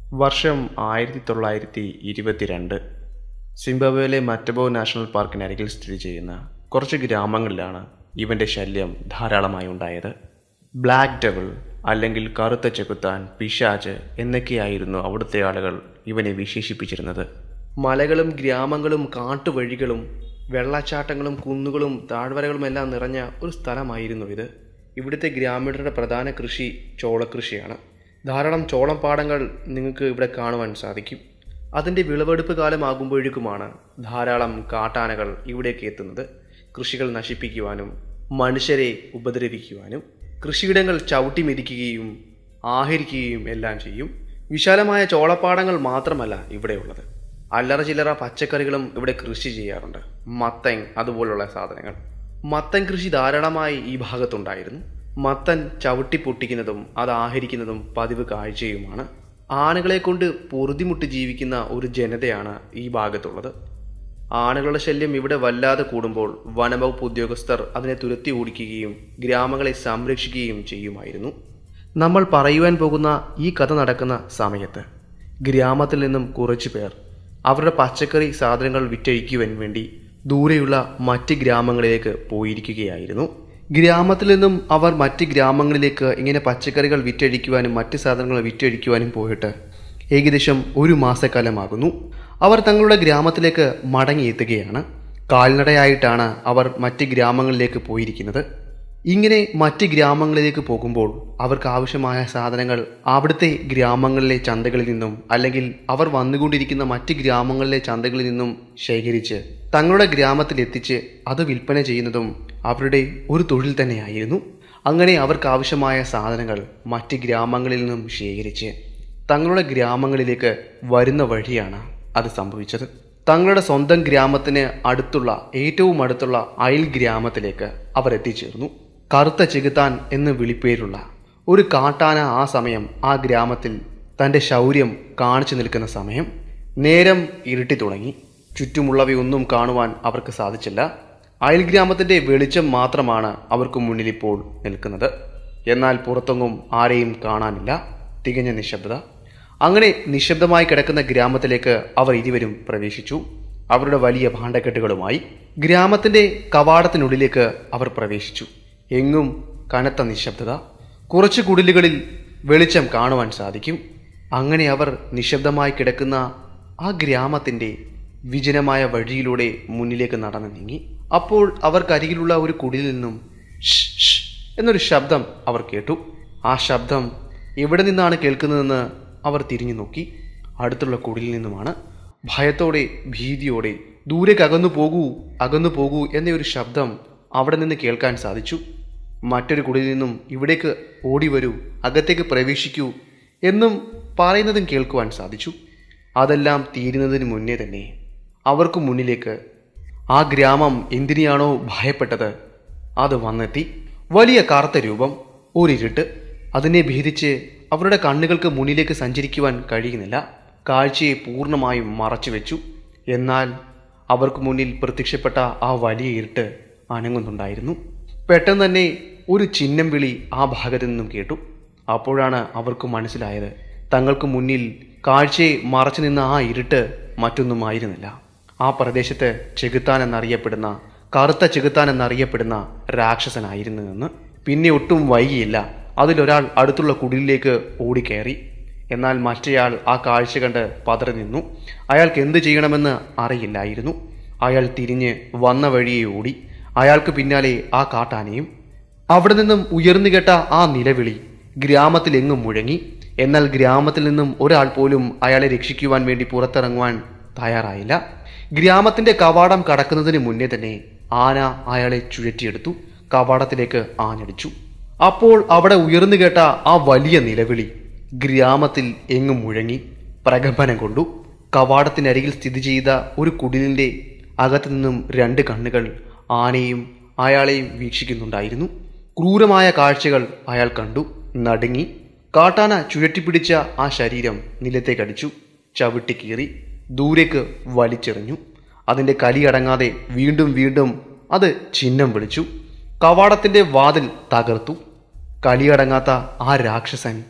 വർഷം 1922. സിംബാബ്വേയിലെ മറ്റബോ നാഷണൽ പാർക്കിനരികിൽ സ്ഥിതി ചെയ്യുന്ന കുറച്ച് ഗ്രാമങ്ങളിലാണ് ഇവൻ്റെ ശല്യം ധാരാളമായി ഉണ്ടായത്. ബ്ലാക്ക് ഡെവിൾ അല്ലെങ്കിൽ കറുത്ത ചെകുത്താൻ, പിശാച് എന്നൊക്കെയായിരുന്നു അവിടുത്തെ ആളുകൾ ഇവനെ വിശേഷിപ്പിച്ചിരുന്നത്. മലകളും ഗ്രാമങ്ങളും കാട്ടുവഴികളും വെള്ളച്ചാട്ടങ്ങളും കുന്നുകളും താഴ്വരകളുമെല്ലാം നിറഞ്ഞ ഒരു സ്ഥലമായിരുന്നു ഇത്. ഇവിടുത്തെ ഗ്രാമീണരുടെ പ്രധാന കൃഷി ചോളകൃഷിയാണ്. ധാരാളം ചോളം പാടങ്ങൾ നിങ്ങൾക്ക് ഇവിടെ കാണുവാൻ സാധിക്കും. അതിൻ്റെ വിളവെടുപ്പ് കാലമാകുമ്പോഴേക്കുമാണ് ധാരാളം കാട്ടാനകൾ ഇവിടേക്ക് എത്തുന്നത്. കൃഷികൾ നശിപ്പിക്കുവാനും മനുഷ്യരെ ഉപദ്രവിക്കുവാനും കൃഷിയിടങ്ങൾ ചവിട്ടി മെതിക്കുകയും ആഹരിക്കുകയും എല്ലാം ചെയ്യും. വിശാലമായ ചോളപ്പാടങ്ങൾ മാത്രമല്ല ഇവിടെയുള്ളത്, അല്ലറ ചില്ലറ പച്ചക്കറികളും ഇവിടെ കൃഷി ചെയ്യാറുണ്ട്. മത്തൻ അതുപോലുള്ള സാധനങ്ങൾ. മത്തൻ കൃഷി ധാരാളമായി ഈ ഭാഗത്തുണ്ടായിരുന്നു. മത്തൻ ചവിട്ടി പൊട്ടിക്കുന്നതും അത് ആഹരിക്കുന്നതും പതിവ് കാഴ്ചയുമാണ്. ആനകളെ കൊണ്ട് പൊറുതിമുട്ടി ജീവിക്കുന്ന ഒരു ജനതയാണ് ഈ ഭാഗത്തുള്ളത്. ആനകളുടെ ശല്യം ഇവിടെ വല്ലാതെ കൂടുമ്പോൾ വനംവകുപ്പ് ഉദ്യോഗസ്ഥർ അതിനെ തുരത്തി ഓടിക്കുകയും ഗ്രാമങ്ങളെ സംരക്ഷിക്കുകയും ചെയ്യുമായിരുന്നു. നമ്മൾ പറയുവാൻ പോകുന്ന ഈ കഥ നടക്കുന്ന സമയത്ത് ഗ്രാമത്തിൽ നിന്നും കുറച്ചു പേർ അവരുടെ പച്ചക്കറി സാധനങ്ങൾ വിറ്റഴിക്കുവാൻ വേണ്ടി ദൂരെയുള്ള മറ്റ് ഗ്രാമങ്ങളിലേക്ക് പോയിരിക്കുകയായിരുന്നു. ഗ്രാമത്തിൽ നിന്നും അവർ മറ്റ് ഗ്രാമങ്ങളിലേക്ക് ഇങ്ങനെ പച്ചക്കറികൾ വിറ്റഴിക്കുവാനും മറ്റ് സാധനങ്ങൾ വിറ്റഴിക്കുവാനും പോയിട്ട് ഏകദേശം 1 മാസക്കാലമാകുന്നു. അവർ തങ്ങളുടെ ഗ്രാമത്തിലേക്ക് മടങ്ങിയെത്തുകയാണ്. കാൽനടയായിട്ടാണ് അവർ മറ്റ് ഗ്രാമങ്ങളിലേക്ക് പോയിരിക്കുന്നത്. ഇങ്ങനെ മറ്റ് ഗ്രാമങ്ങളിലേക്ക് പോകുമ്പോൾ അവർക്ക് ആവശ്യമായ സാധനങ്ങൾ അവിടുത്തെ ഗ്രാമങ്ങളിലെ ചന്തകളിൽ നിന്നും അല്ലെങ്കിൽ അവർ വന്നുകൊണ്ടിരിക്കുന്ന മറ്റ് ഗ്രാമങ്ങളിലെ ചന്തകളിൽ നിന്നും ശേഖരിച്ച് തങ്ങളുടെ ഗ്രാമത്തിൽ എത്തിച്ച് അത് വിൽപ്പന ചെയ്യുന്നതും അവരുടെ ഒരു തൊഴിൽ തന്നെയായിരുന്നു. അങ്ങനെ അവർക്ക് ആവശ്യമായ സാധനങ്ങൾ മറ്റ് ഗ്രാമങ്ങളിൽ നിന്നും ശേഖരിച്ച് തങ്ങളുടെ ഗ്രാമങ്ങളിലേക്ക് വരുന്ന വഴിയാണ് അത് സംഭവിച്ചത്. തങ്ങളുടെ സ്വന്തം ഗ്രാമത്തിന് അടുത്തുള്ള ഏറ്റവും അടുത്തുള്ള അയൽ ഗ്രാമത്തിലേക്ക് അവർ എത്തിച്ചേർന്നു. കറുത്ത ചെകുത്താൻ എന്ന് വിളിപ്പേരുള്ള ഒരു കാട്ടാന ആ സമയം ആ ഗ്രാമത്തിൽ തൻ്റെ ശൗര്യം കാണിച്ചു നിൽക്കുന്ന സമയം. നേരം ഇരുട്ടി തുടങ്ങി. ചുറ്റുമുള്ളവയൊന്നും കാണുവാൻ അവർക്ക് സാധിച്ചില്ല. അയൽ ഗ്രാമത്തിൻ്റെ വെളിച്ചം മാത്രമാണ് അവർക്ക് മുന്നിലിപ്പോൾ നിൽക്കുന്നത്. എന്നാൽ പുറത്തൊന്നും ആരെയും കാണാനില്ല. തികഞ്ഞ നിശബ്ദത. അങ്ങനെ നിശബ്ദമായി കിടക്കുന്ന ഗ്രാമത്തിലേക്ക് അവർ ഇരുവരും പ്രവേശിച്ചു. അവരുടെ വലിയ ഭാണ്ഡക്കെട്ടുകളുമായി ഗ്രാമത്തിൻ്റെ കവാടത്തിനുള്ളിലേക്ക് അവർ പ്രവേശിച്ചു. എങ്ങും കനത്ത നിശബ്ദത. കുറച്ച് കുടിലുകളിൽ വെളിച്ചം കാണുവാൻ സാധിക്കും. അങ്ങനെ അവർ നിശബ്ദമായി കിടക്കുന്ന ആ ഗ്രാമത്തിൻ്റെ വിജനമായ വഴിയിലൂടെ മുന്നിലേക്ക് നടന്നു നീങ്ങി. അപ്പോൾ അവർക്കരികിലുള്ള ഒരു കുടിലിൽ നിന്നും ഷ് ഷ് എന്നൊരു ശബ്ദം അവർ കേട്ടു. ആ ശബ്ദം എവിടെ നിന്നാണ് കേൾക്കുന്നതെന്ന് അവർ തിരിഞ്ഞു നോക്കി. അടുത്തുള്ള കുടിലിൽ നിന്നുമാണ്. ഭയത്തോടെ ഭീതിയോടെ ദൂരേക്ക് അകന്നു പോകൂ എന്നൊരു ശബ്ദം അവിടെ നിന്ന് കേൾക്കാൻ സാധിച്ചു. മറ്റൊരു കുടിലിൽ നിന്നും ഇവിടേക്ക് ഓടി വരൂ, അകത്തേക്ക് പ്രവേശിക്കൂ എന്നും പറയുന്നതും കേൾക്കുവാൻ സാധിച്ചു. അതെല്ലാം തീരുന്നതിന് മുന്നേ തന്നെ അവർക്ക് മുന്നിലേക്ക് ആ ഗ്രാമം എന്തിനെയാണോ ഭയപ്പെട്ടത് അത് വന്നെത്തി. വലിയ കറുത്ത രൂപം, ഒരിരുട്ട്. അതിനെ ഭേദിച്ച് അവരുടെ കണ്ണുകൾക്ക് മുന്നിലേക്ക് സഞ്ചരിക്കുവാൻ കഴിയുന്നില്ല. കാഴ്ചയെ പൂർണ്ണമായും മറച്ചു വെച്ചു. എന്നാൽ അവർക്ക് മുന്നിൽ പ്രത്യക്ഷപ്പെട്ട ആ വലിയ ഇരുട്ട് അനങ്ങുന്നുണ്ടായിരുന്നു. പെട്ടെന്ന് തന്നെ ഒരു ചിഹ്നം വിളി ആ ഭാഗത്തു നിന്നും കേട്ടു. അപ്പോഴാണ് അവർക്ക് മനസ്സിലായത് തങ്ങൾക്ക് മുന്നിൽ കാഴ്ചയെ മറച്ചു നിന്ന ആ ഇരുട്ട് മറ്റൊന്നുമായിരുന്നില്ല. ആ പ്രദേശത്ത് ചെകുത്താൻ എന്നറിയപ്പെടുന്ന, കറുത്ത ചെകുത്താൻ എന്നറിയപ്പെടുന്ന രാക്ഷസനായിരുന്നു എന്ന്. പിന്നെ ഒട്ടും വൈകിയില്ല. അതിലൊരാൾ അടുത്തുള്ള കുടിലിലേക്ക് ഓടിക്കയറി. എന്നാൽ മറ്റേയാൾ ആ കാഴ്ച കണ്ട് പതറി നിന്നു. അയാൾക്ക് എന്ത് ചെയ്യണമെന്ന് അറിയില്ലായിരുന്നു. അയാൾ തിരിഞ്ഞ് വന്ന വഴിയെ ഓടി. അയാൾക്ക് പിന്നാലെ ആ കാട്ടാനയും. അവിടെ നിന്നും ഉയർന്നു കേട്ട ആ നിലവിളി ഗ്രാമത്തിലെങ്ങും മുഴങ്ങി. എന്നാൽ ഗ്രാമത്തിൽ നിന്നും ഒരാൾ പോലും അയാളെ രക്ഷിക്കുവാൻ വേണ്ടി പുറത്തിറങ്ങുവാൻ തയ്യാറായില്ല. ഗ്രാമത്തിന്റെ കവാടം കടക്കുന്നതിന് മുന്നേ തന്നെ ആന അയാളെ ചുഴറ്റിയെടുത്തു. കവാടത്തിലേക്ക് ആഞ്ഞടിച്ചു. അപ്പോൾ അവിടെ ഉയർന്നു കേട്ട ആ വലിയ നിലവിളി ഗ്രാമത്തിൽ എങ്ങും മുഴങ്ങി പ്രകമ്പനം കൊണ്ടു. കവാടത്തിനരികിൽ സ്ഥിതി ചെയ്ത ഒരു കുടിലിന്റെ അകത്തു നിന്നും 2 കണ്ണുകൾ ആനയും അയാളെയും വീക്ഷിക്കുന്നുണ്ടായിരുന്നു. ക്രൂരമായ കാഴ്ചകൾ അയാൾ കണ്ടു. നടുങ്ങി. കാട്ടാന ചുഴറ്റിപ്പിടിച്ച ആ ശരീരം നിലത്തേക്കടിച്ചു. ചവിട്ടിക്കീറി ദൂരേക്ക് വലിച്ചെറിഞ്ഞു. അതിൻ്റെ കലിയടങ്ങാതെ വീണ്ടും വീണ്ടും അത് ചിഹ്നം വിളിച്ചു. കവാടത്തിൻ്റെ വാതിൽ തകർത്തു. കലിയടങ്ങാത്ത ആ രാക്ഷസൻ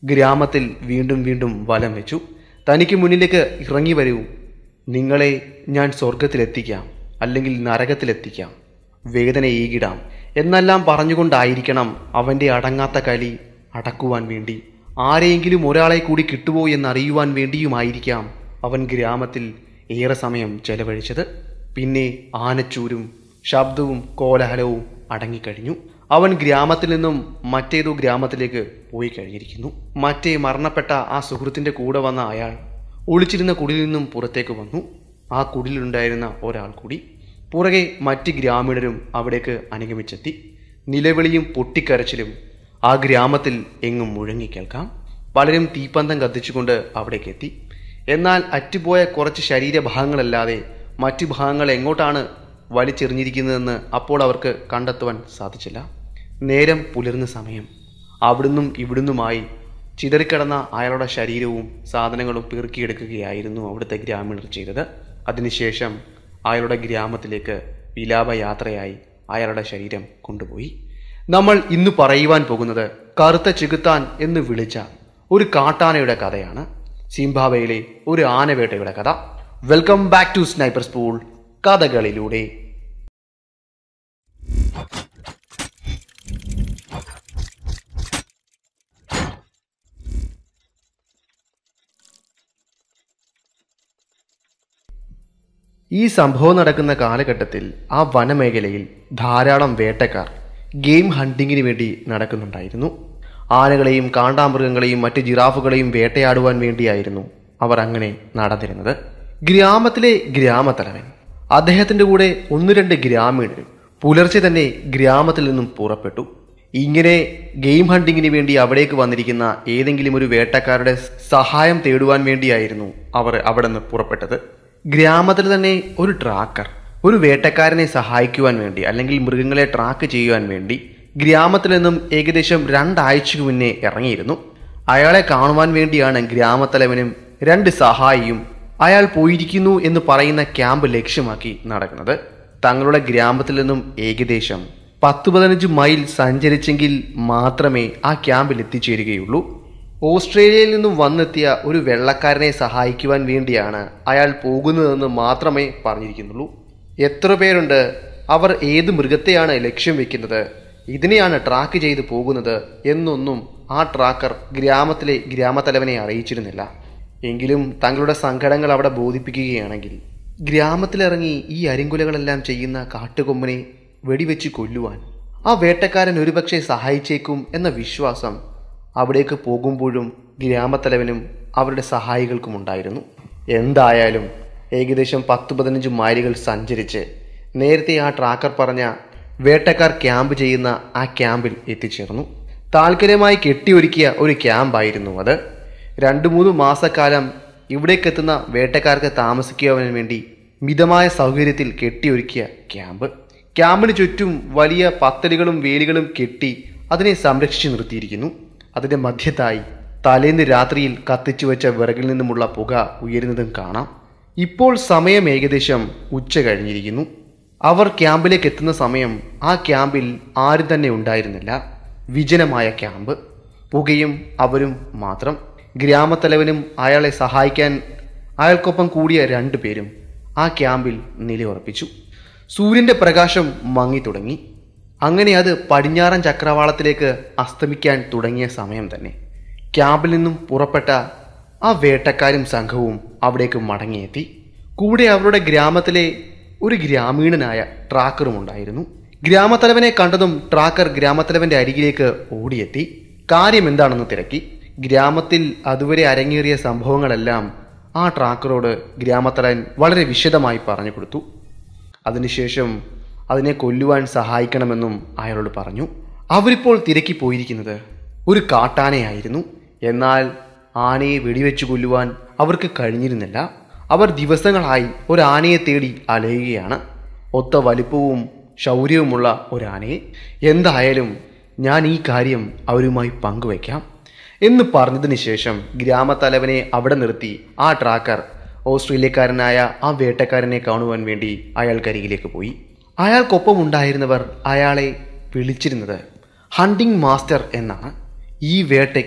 ഗ്രാമത്തിൽ വീണ്ടും വീണ്ടും വലം വെച്ചു. തനിക്ക് മുന്നിലേക്ക് ഇറങ്ങി വരൂ, നിങ്ങളെ ഞാൻ സ്വർഗത്തിലെത്തിക്കാം, അല്ലെങ്കിൽ നരകത്തിലെത്തിക്കാം, വേദന ഈകിടാം എന്നെല്ലാം പറഞ്ഞുകൊണ്ടായിരിക്കണം അവൻ്റെ അടങ്ങാത്ത കലി അടക്കുവാൻ വേണ്ടി, ആരെയെങ്കിലും ഒരാളെ കൂടി കിട്ടുമോ എന്നറിയുവാൻ വേണ്ടിയുമായിരിക്കാം അവൻ ഗ്രാമത്തിൽ ഏറെ സമയം ചെലവഴിച്ചത്. പിന്നെ ആനച്ചൂരും ശബ്ദവും കോലാഹലവും അടങ്ങിക്കഴിഞ്ഞു. അവൻ ഗ്രാമത്തിൽ നിന്നും മറ്റേതോ ഗ്രാമത്തിലേക്ക് പോയി കഴിഞ്ഞിരിക്കുന്നു. മറ്റേ മരണപ്പെട്ട ആ സുഹൃത്തിൻ്റെ കൂടെ വന്ന അയാൾ ഒളിച്ചിരുന്ന കുടിലിൽ നിന്നും പുറത്തേക്ക് വന്നു. ആ കുടിലുണ്ടായിരുന്ന ഒരാൾ കൂടി. പുറകെ മറ്റ് ഗ്രാമീണരും അവിടേക്ക് അനുഗമിച്ചെത്തി. നിലവിളിയും പൊട്ടിക്കരച്ചിലും ആ ഗ്രാമത്തിൽ എങ്ങും മുഴങ്ങിക്കേൾക്കാം. പലരും തീപ്പന്തം കത്തിച്ചുകൊണ്ട് അവിടേക്ക് എത്തി. എന്നാൽ അറ്റുപോയ കുറച്ച് ശരീരഭാഗങ്ങളല്ലാതെ മറ്റു ഭാഗങ്ങൾ എങ്ങോട്ടാണ് വലിച്ചെറിഞ്ഞിരിക്കുന്നതെന്ന് അപ്പോൾ അവർക്ക് കണ്ടെത്തുവാൻ സാധിച്ചില്ല. നേരം പുലർന്ന സമയം അവിടുന്നും ഇവിടുന്നുമായി ചിതറിക്കിടന്ന അയാളുടെ ശരീരവും സാധനങ്ങളും പെറുക്കിയെടുക്കുകയായിരുന്നു അവിടുത്തെ ഗ്രാമീണർ ചെയ്തത്. അതിനുശേഷം അയാളുടെ ഗ്രാമത്തിലേക്ക് വിലാപയാത്രയായി അയാളുടെ ശരീരം കൊണ്ടുപോയി. നമ്മൾ ഇന്ന് പറയുവാൻ പോകുന്നത് കറുത്ത ചെകുത്താൻ എന്ന് വിളിച്ച ഒരു കാട്ടാനയുടെ കഥയാണ്. സിംബാബ്വേയിലെ ഒരു ആനവേട്ടയുടെ കഥ. Welcome back to sniper spool കഥകളിലൂടെ. ഈ സംഭവം നടക്കുന്ന കാലഘട്ടത്തിൽ ആ വനമേഖലയിൽ ധാരാളം വേട്ടക്കാർ ഗെയിം ഹണ്ടിങ്ങിന് വേണ്ടി നടക്കുന്നുണ്ടായിരുന്നു. ആനകളെയും കാണ്ടാമൃഗങ്ങളെയും മറ്റ് ജിറാഫുകളെയും വേട്ടയാടുവാൻ വേണ്ടിയായിരുന്നു അവർ അങ്ങനെ നടന്നിരുന്നത്. ഗ്രാമത്തിലെ ഗ്രാമത്തലവൻ അദ്ദേഹത്തിൻ്റെ കൂടെ 1-2 ഗ്രാമീണരും പുലർച്ചെ തന്നെ ഗ്രാമത്തിൽ നിന്നും പുറപ്പെട്ടു. ഇങ്ങനെ ഗെയിം ഹണ്ടിങ്ങിന് വേണ്ടി അവിടേക്ക് വന്നിരിക്കുന്ന ഏതെങ്കിലും ഒരു വേട്ടക്കാരുടെ സഹായം തേടുവാൻ വേണ്ടിയായിരുന്നു അവർ അവിടെ നിന്ന് പുറപ്പെട്ടത്. ഗ്രാമത്തിൽ തന്നെ ഒരു ട്രാക്കർ ഒരു വേട്ടക്കാരനെ സഹായിക്കുവാൻ വേണ്ടി, അല്ലെങ്കിൽ മൃഗങ്ങളെ ട്രാക്ക് ചെയ്യുവാൻ വേണ്ടി ഗ്രാമത്തിൽ നിന്നും ഏകദേശം 2 ആഴ്ചയ്ക്ക് മുന്നേ ഇറങ്ങിയിരുന്നു. അയാളെ കാണുവാൻ വേണ്ടിയാണ് ഗ്രാമത്തലവനും 2 സഹായിയും അയാൾ പോയിരിക്കുന്നു എന്ന് പറയുന്ന ക്യാമ്പ് ലക്ഷ്യമാക്കി നടക്കുന്നത്. തങ്ങളുടെ ഗ്രാമത്തിൽ നിന്നും ഏകദേശം 10-15 മൈൽ സഞ്ചരിച്ചെങ്കിൽ മാത്രമേ ആ ക്യാമ്പിൽ എത്തിച്ചേരുകയുള്ളൂ. ഓസ്ട്രേലിയയിൽ നിന്നും വന്നെത്തിയ ഒരു വെള്ളക്കാരനെ സഹായിക്കുവാൻ വേണ്ടിയാണ് അയാൾ പോകുന്നതെന്ന് മാത്രമേ പറഞ്ഞിരിക്കുന്നുള്ളൂ. എത്ര പേരുണ്ട്, അവർ ഏത് മൃഗത്തെയാണ് ലക്ഷ്യം വെക്കുന്നത്, ഇതിനെയാണ് ട്രാക്ക് ചെയ്ത് പോകുന്നത് എന്നൊന്നും ആ ട്രാക്കർ ഗ്രാമത്തിലെ ഗ്രാമത്തലവനെ അറിയിച്ചിരുന്നില്ല. എങ്കിലും തങ്ങളുടെ സങ്കടങ്ങൾ അവിടെ ബോധിപ്പിക്കുകയാണെങ്കിൽ ഗ്രാമത്തിലിറങ്ങി ഈ അരിങ്കുലകളെല്ലാം ചെയ്യുന്ന കാട്ടുകൊമ്പനെ വെടിവെച്ച് കൊല്ലുവാൻ ആ വേട്ടക്കാരൻ ഒരുപക്ഷെ സഹായിച്ചേക്കും എന്ന വിശ്വാസം അവിടേക്ക് പോകുമ്പോഴും ഗ്രാമത്തലവനും അവരുടെ സഹായികൾക്കും ഉണ്ടായിരുന്നു. എന്തായാലും ഏകദേശം 10-15 മൈലുകൾ സഞ്ചരിച്ച് നേരത്തെ ആ ട്രാക്കർ പറഞ്ഞ വേട്ടക്കാർ ക്യാമ്പ് ചെയ്യുന്ന ആ ക്യാമ്പിൽ എത്തിച്ചേർന്നു. താൽക്കാലികമായി കെട്ടിയൊരുക്കിയ ഒരു ക്യാമ്പായിരുന്നു അത്. 2-3 മാസക്കാലം ഇവിടേക്കെത്തുന്ന വേട്ടക്കാർക്ക് താമസിക്കുവാൻ വേണ്ടി മിതമായ സൗകര്യത്തിൽ കെട്ടിയൊരുക്കിയ ക്യാമ്പ്. ക്യാമ്പിന് ചുറ്റും വലിയ പത്തലുകളും വേലികളും കെട്ടി അതിനെ സംരക്ഷിച്ചു നിർത്തിയിരിക്കുന്നു. അതിൻ്റെ മധ്യത്തായി തലേന്ന് രാത്രിയിൽ കത്തിച്ചു വെച്ച വിറകിൽ നിന്നുമുള്ള പുക ഉയരുന്നതും കാണാം. ഇപ്പോൾ സമയം ഏകദേശം ഉച്ച കഴിഞ്ഞിരിക്കുന്നു. അവർ ക്യാമ്പിലേക്ക് എത്തുന്ന സമയം ആ ക്യാമ്പിൽ ആരും തന്നെ ഉണ്ടായിരുന്നില്ല. വിജനമായ ക്യാമ്പ്, പുകയും അവരും മാത്രം. ഗ്രാമത്തലവനും അയാളെ സഹായിക്കാൻ അയാൾക്കൊപ്പം കൂടിയ 2 പേരും ആ ക്യാമ്പിൽ നിലയുറപ്പിച്ചു. സൂര്യൻ്റെ പ്രകാശം മങ്ങി തുടങ്ങി. അങ്ങനെ അത് പടിഞ്ഞാറൻ ചക്രവാളത്തിലേക്ക് അസ്തമിക്കാൻ തുടങ്ങിയ സമയം തന്നെ ക്യാമ്പിൽ നിന്നും പുറപ്പെട്ട ആ വേട്ടക്കാരും സംഘവും അവിടേക്ക് മടങ്ങിയെത്തി. കൂടെ അവരുടെ ഗ്രാമത്തിലെ ഒരു ഗ്രാമീണനായ ട്രാക്കറും ഉണ്ടായിരുന്നു. ഗ്രാമത്തലവനെ കണ്ടതും ട്രാക്കർ ഗ്രാമത്തലവന്റെ അരികിലേക്ക് ഓടിയെത്തി. കാര്യം എന്താണെന്ന് തിരക്കി. ഗ്രാമത്തിൽ അതുവരെ അരങ്ങേറിയ സംഭവങ്ങളെല്ലാം ആ ട്രാക്കറോട് ഗ്രാമത്തലവൻ വളരെ വിശദമായി പറഞ്ഞു കൊടുത്തു. അതിനുശേഷം അതിനെ കൊല്ലുവാൻ സഹായിക്കണമെന്നും അയാളോട് പറഞ്ഞു. അവരിപ്പോൾ തിരക്കി പോയിരിക്കുന്നത് ഒരു കാട്ടാനയായിരുന്നു. എന്നാൽ ആനയെ വെടിവെച്ച് കൊല്ലുവാൻ അവർക്ക് കഴിഞ്ഞിരുന്നില്ല. അവർ ദിവസങ്ങളായി ഒരു ആനയെ തേടി അലയുകയാണ്. ഒത്ത വലിപ്പവും ശൗര്യവുമുള്ള ഒരാനയെ. എന്തായാലും ഞാൻ ഈ കാര്യം അവരുമായി പങ്കുവയ്ക്കാം എന്ന് പറഞ്ഞതിന് ശേഷം ഗ്രാമത്തലവനെ അവിടെ നിർത്തി ആ ട്രാക്കർ ഓസ്ട്രേലിയക്കാരനായ ആ വേട്ടക്കാരനെ കാണുവാൻ വേണ്ടി അയാൾക്കരികിലേക്ക് പോയി. അയാൾക്കൊപ്പം ഉണ്ടായിരുന്നവർ അയാളെ വിളിച്ചിരുന്നത് ഹണ്ടിങ് മാസ്റ്റർ എന്നാണ്. ഈ വേട്ടയ്ക്ക്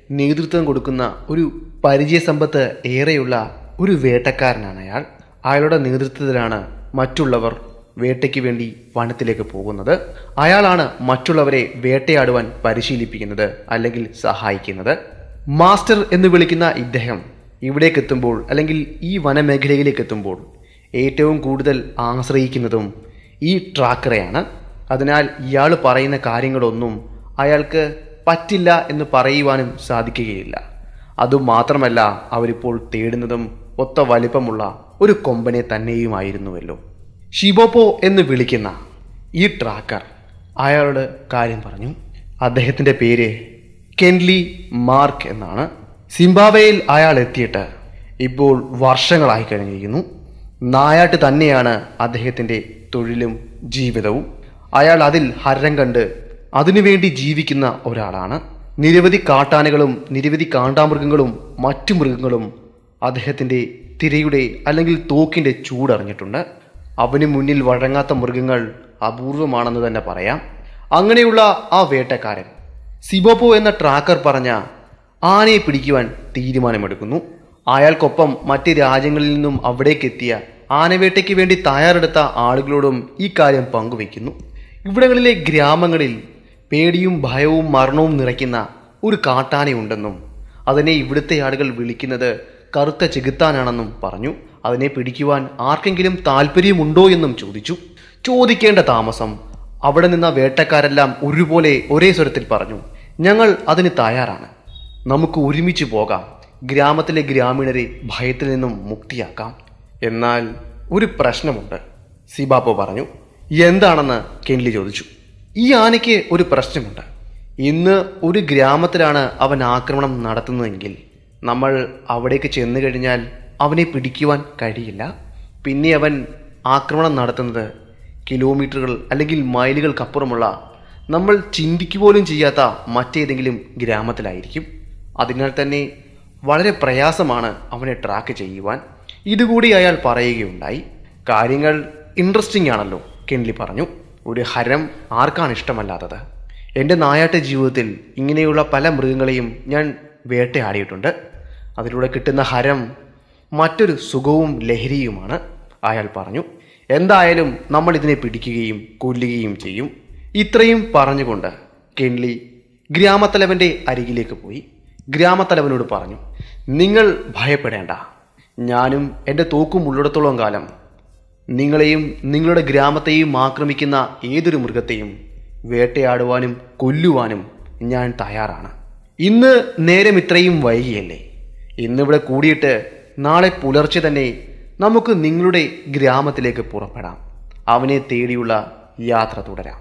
നേതൃത്വം കൊടുക്കുന്ന ഒരു പരിചയസമ്പത്ത് ഏറെയുള്ള ഒരു വേട്ടക്കാരനാണ് അയാൾ. അയാളുടെ നേതൃത്വത്തിലാണ് മറ്റുള്ളവർ വേട്ടയ്ക്ക് വേണ്ടി വനത്തിലേക്ക് പോകുന്നത്. അയാളാണ് മറ്റുള്ളവരെ വേട്ടയാടുവാൻ പരിശീലിപ്പിക്കുന്നത് അല്ലെങ്കിൽ സഹായിക്കുന്നത്. മാസ്റ്റർ എന്ന് വിളിക്കുന്ന ഇദ്ദേഹം ഇവിടേക്ക് എത്തുമ്പോൾ അല്ലെങ്കിൽ ഈ വനമേഖലയിലേക്ക് എത്തുമ്പോൾ ഏറ്റവും കൂടുതൽ ആശ്രയിക്കുന്നതും ഈ ട്രാക്കറെയാണ്. അതിനാൽ ഇയാൾ പറയുന്ന കാര്യങ്ങളൊന്നും അയാൾക്ക് പറ്റില്ല എന്ന് പറയുവാനും സാധിക്കുകയില്ല. അതുമാത്രമല്ല, അവരിപ്പോൾ തേടുന്നതും ഒത്ത വലിപ്പമുള്ള ഒരു കൊമ്പനെ തന്നെയുമായിരുന്നുവല്ലോ. ഷിബോപ്പോ എന്ന് വിളിക്കുന്ന ഈ ട്രാക്കർ അയാളുടെ കാര്യം പറഞ്ഞു. അദ്ദേഹത്തിൻ്റെ പേര് കെൻലി മാർക്ക് എന്നാണ്. സിംബാബ്വേയിൽ അയാൾ എത്തിയിട്ട് ഇപ്പോൾ വർഷങ്ങളായി കഴിഞ്ഞിരിക്കുന്നു. നായാട്ട് തന്നെയാണ് അദ്ദേഹത്തിൻ്റെ തൊഴിലും ജീവിതവും. അയാൾ അതിൽ ഹരം കണ്ട് അതിനുവേണ്ടി ജീവിക്കുന്ന ഒരാളാണ്. നിരവധി കാട്ടാനകളും നിരവധി കാണ്ടാമൃഗങ്ങളും മറ്റു മൃഗങ്ങളും അദ്ദേഹത്തിൻ്റെ തിരയുടെ അല്ലെങ്കിൽ തോക്കിൻ്റെ ചൂടറിഞ്ഞിട്ടുണ്ട്. അവന് മുന്നിൽ വഴങ്ങാത്ത മൃഗങ്ങൾ അപൂർവമാണെന്ന് തന്നെ പറയാം. അങ്ങനെയുള്ള ആ വേട്ടക്കാരൻ സിബോപ്പോ എന്ന ട്രാക്കർ പറഞ്ഞ ആനയെ പിടിക്കുവാൻ തീരുമാനമെടുക്കുന്നു. അയാൾക്കൊപ്പം മറ്റ് രാജ്യങ്ങളിൽ നിന്നും അവിടേക്കെത്തിയ ആനവേട്ടയ്ക്ക് വേണ്ടി തയ്യാറെടുത്ത ആളുകളോടും ഈ കാര്യം പങ്കുവയ്ക്കുന്നു. ഇവിടങ്ങളിലെ ഗ്രാമങ്ങളിൽ പേടിയും ഭയവും മരണവും നിറയ്ക്കുന്ന ഒരു കാട്ടാനയുണ്ടെന്നും അതിനെ ഇവിടുത്തെ ആളുകൾ വിളിക്കുന്നത് കറുത്ത ചെകുത്താനാണെന്നും പറഞ്ഞു. അതിനെ പിടിക്കുവാൻ ആർക്കെങ്കിലും താല്പര്യമുണ്ടോ എന്നും ചോദിച്ചു. ചോദിക്കേണ്ട താമസം അവിടെ നിന്ന വേട്ടക്കാരെല്ലാം ഒരുപോലെ ഒരേ സ്വരത്തിൽ പറഞ്ഞു, ഞങ്ങൾ അതിന് തയ്യാറാണ്, നമുക്ക് ഒരുമിച്ച് പോകാം, ഗ്രാമത്തിലെ ഗ്രാമീണരെ ഭയത്തിൽ നിന്നും മുക്തിയാക്കാം. എന്നാൽ ഒരു പ്രശ്നമുണ്ട്, സിബാപ്പോ പറഞ്ഞു. എന്താണെന്ന് കെൻലി ചോദിച്ചു. ഈ ആനയ്ക്ക് ഒരു പ്രശ്നമുണ്ട്. ഇന്ന് ഒരു ഗ്രാമത്തിലാണ് അവൻ ആക്രമണം നടത്തുന്നതെങ്കിൽ നമ്മൾ അവിടേക്ക് ചെന്നു കഴിഞ്ഞാൽ അവനെ പിടിക്കുവാൻ കഴിയില്ല. പിന്നെ അവൻ ആക്രമണം നടത്തുന്നത് കിലോമീറ്ററുകൾ അല്ലെങ്കിൽ മൈലുകൾക്കപ്പുറമുള്ള നമ്മൾ ചിന്തിക്കുപോലും ചെയ്യാത്ത മറ്റേതെങ്കിലും ഗ്രാമത്തിലായിരിക്കും. അതിനാൽ തന്നെ വളരെ പ്രയാസമാണ് അവനെ ട്രാക്ക് ചെയ്യുവാൻ. ഇതുകൂടി അയാൾ പറയുകയുണ്ടായി. കാര്യങ്ങൾ ഇൻട്രസ്റ്റിംഗ് ആണല്ലോ, കെൻലി പറഞ്ഞു. ഒരു ഹരം ആർക്കാണ് ഇഷ്ടമല്ലാത്തത്? എൻ്റെ നായാട്ട് ജീവിതത്തിൽ ഇങ്ങനെയുള്ള പല മൃഗങ്ങളെയും ഞാൻ വേട്ടയാടിയിട്ടുണ്ട്. അതിലൂടെ കിട്ടുന്ന ഹരം മറ്റൊരു സുഖവും ലഹരിയുമാണ്, അയാൾ പറഞ്ഞു. എന്തായാലും നമ്മൾ ഇതിനെ പിടിക്കുകയും കൊല്ലുകയും ചെയ്യും. ഇത്രയും പറഞ്ഞുകൊണ്ട് കെൻലി ഗ്രാമത്തലവൻ്റെ അരികിലേക്ക് പോയി. ഗ്രാമത്തലവനോട് പറഞ്ഞു, നിങ്ങൾ ഭയപ്പെടേണ്ട, ഞാനും എൻ്റെ തോക്കും ഉള്ളിടത്തോളം കാലം നിങ്ങളെയും നിങ്ങളുടെ ഗ്രാമത്തെയും ആക്രമിക്കുന്ന ഏതൊരു മൃഗത്തെയും വേട്ടയാടുവാനും കൊല്ലുവാനും ഞാൻ തയ്യാറാണ്. ഇന്ന് നേരം ഇത്രയും വൈകിയല്ലേ? ഇന്നിവിടെ കൂടിയിട്ട് നാളെ പുലർച്ചെ തന്നെ നമുക്ക് നിങ്ങളുടെ ഗ്രാമത്തിലേക്ക് പുറപ്പെടാം. അവനെ തേടിയുള്ള യാത്ര തുടരാം.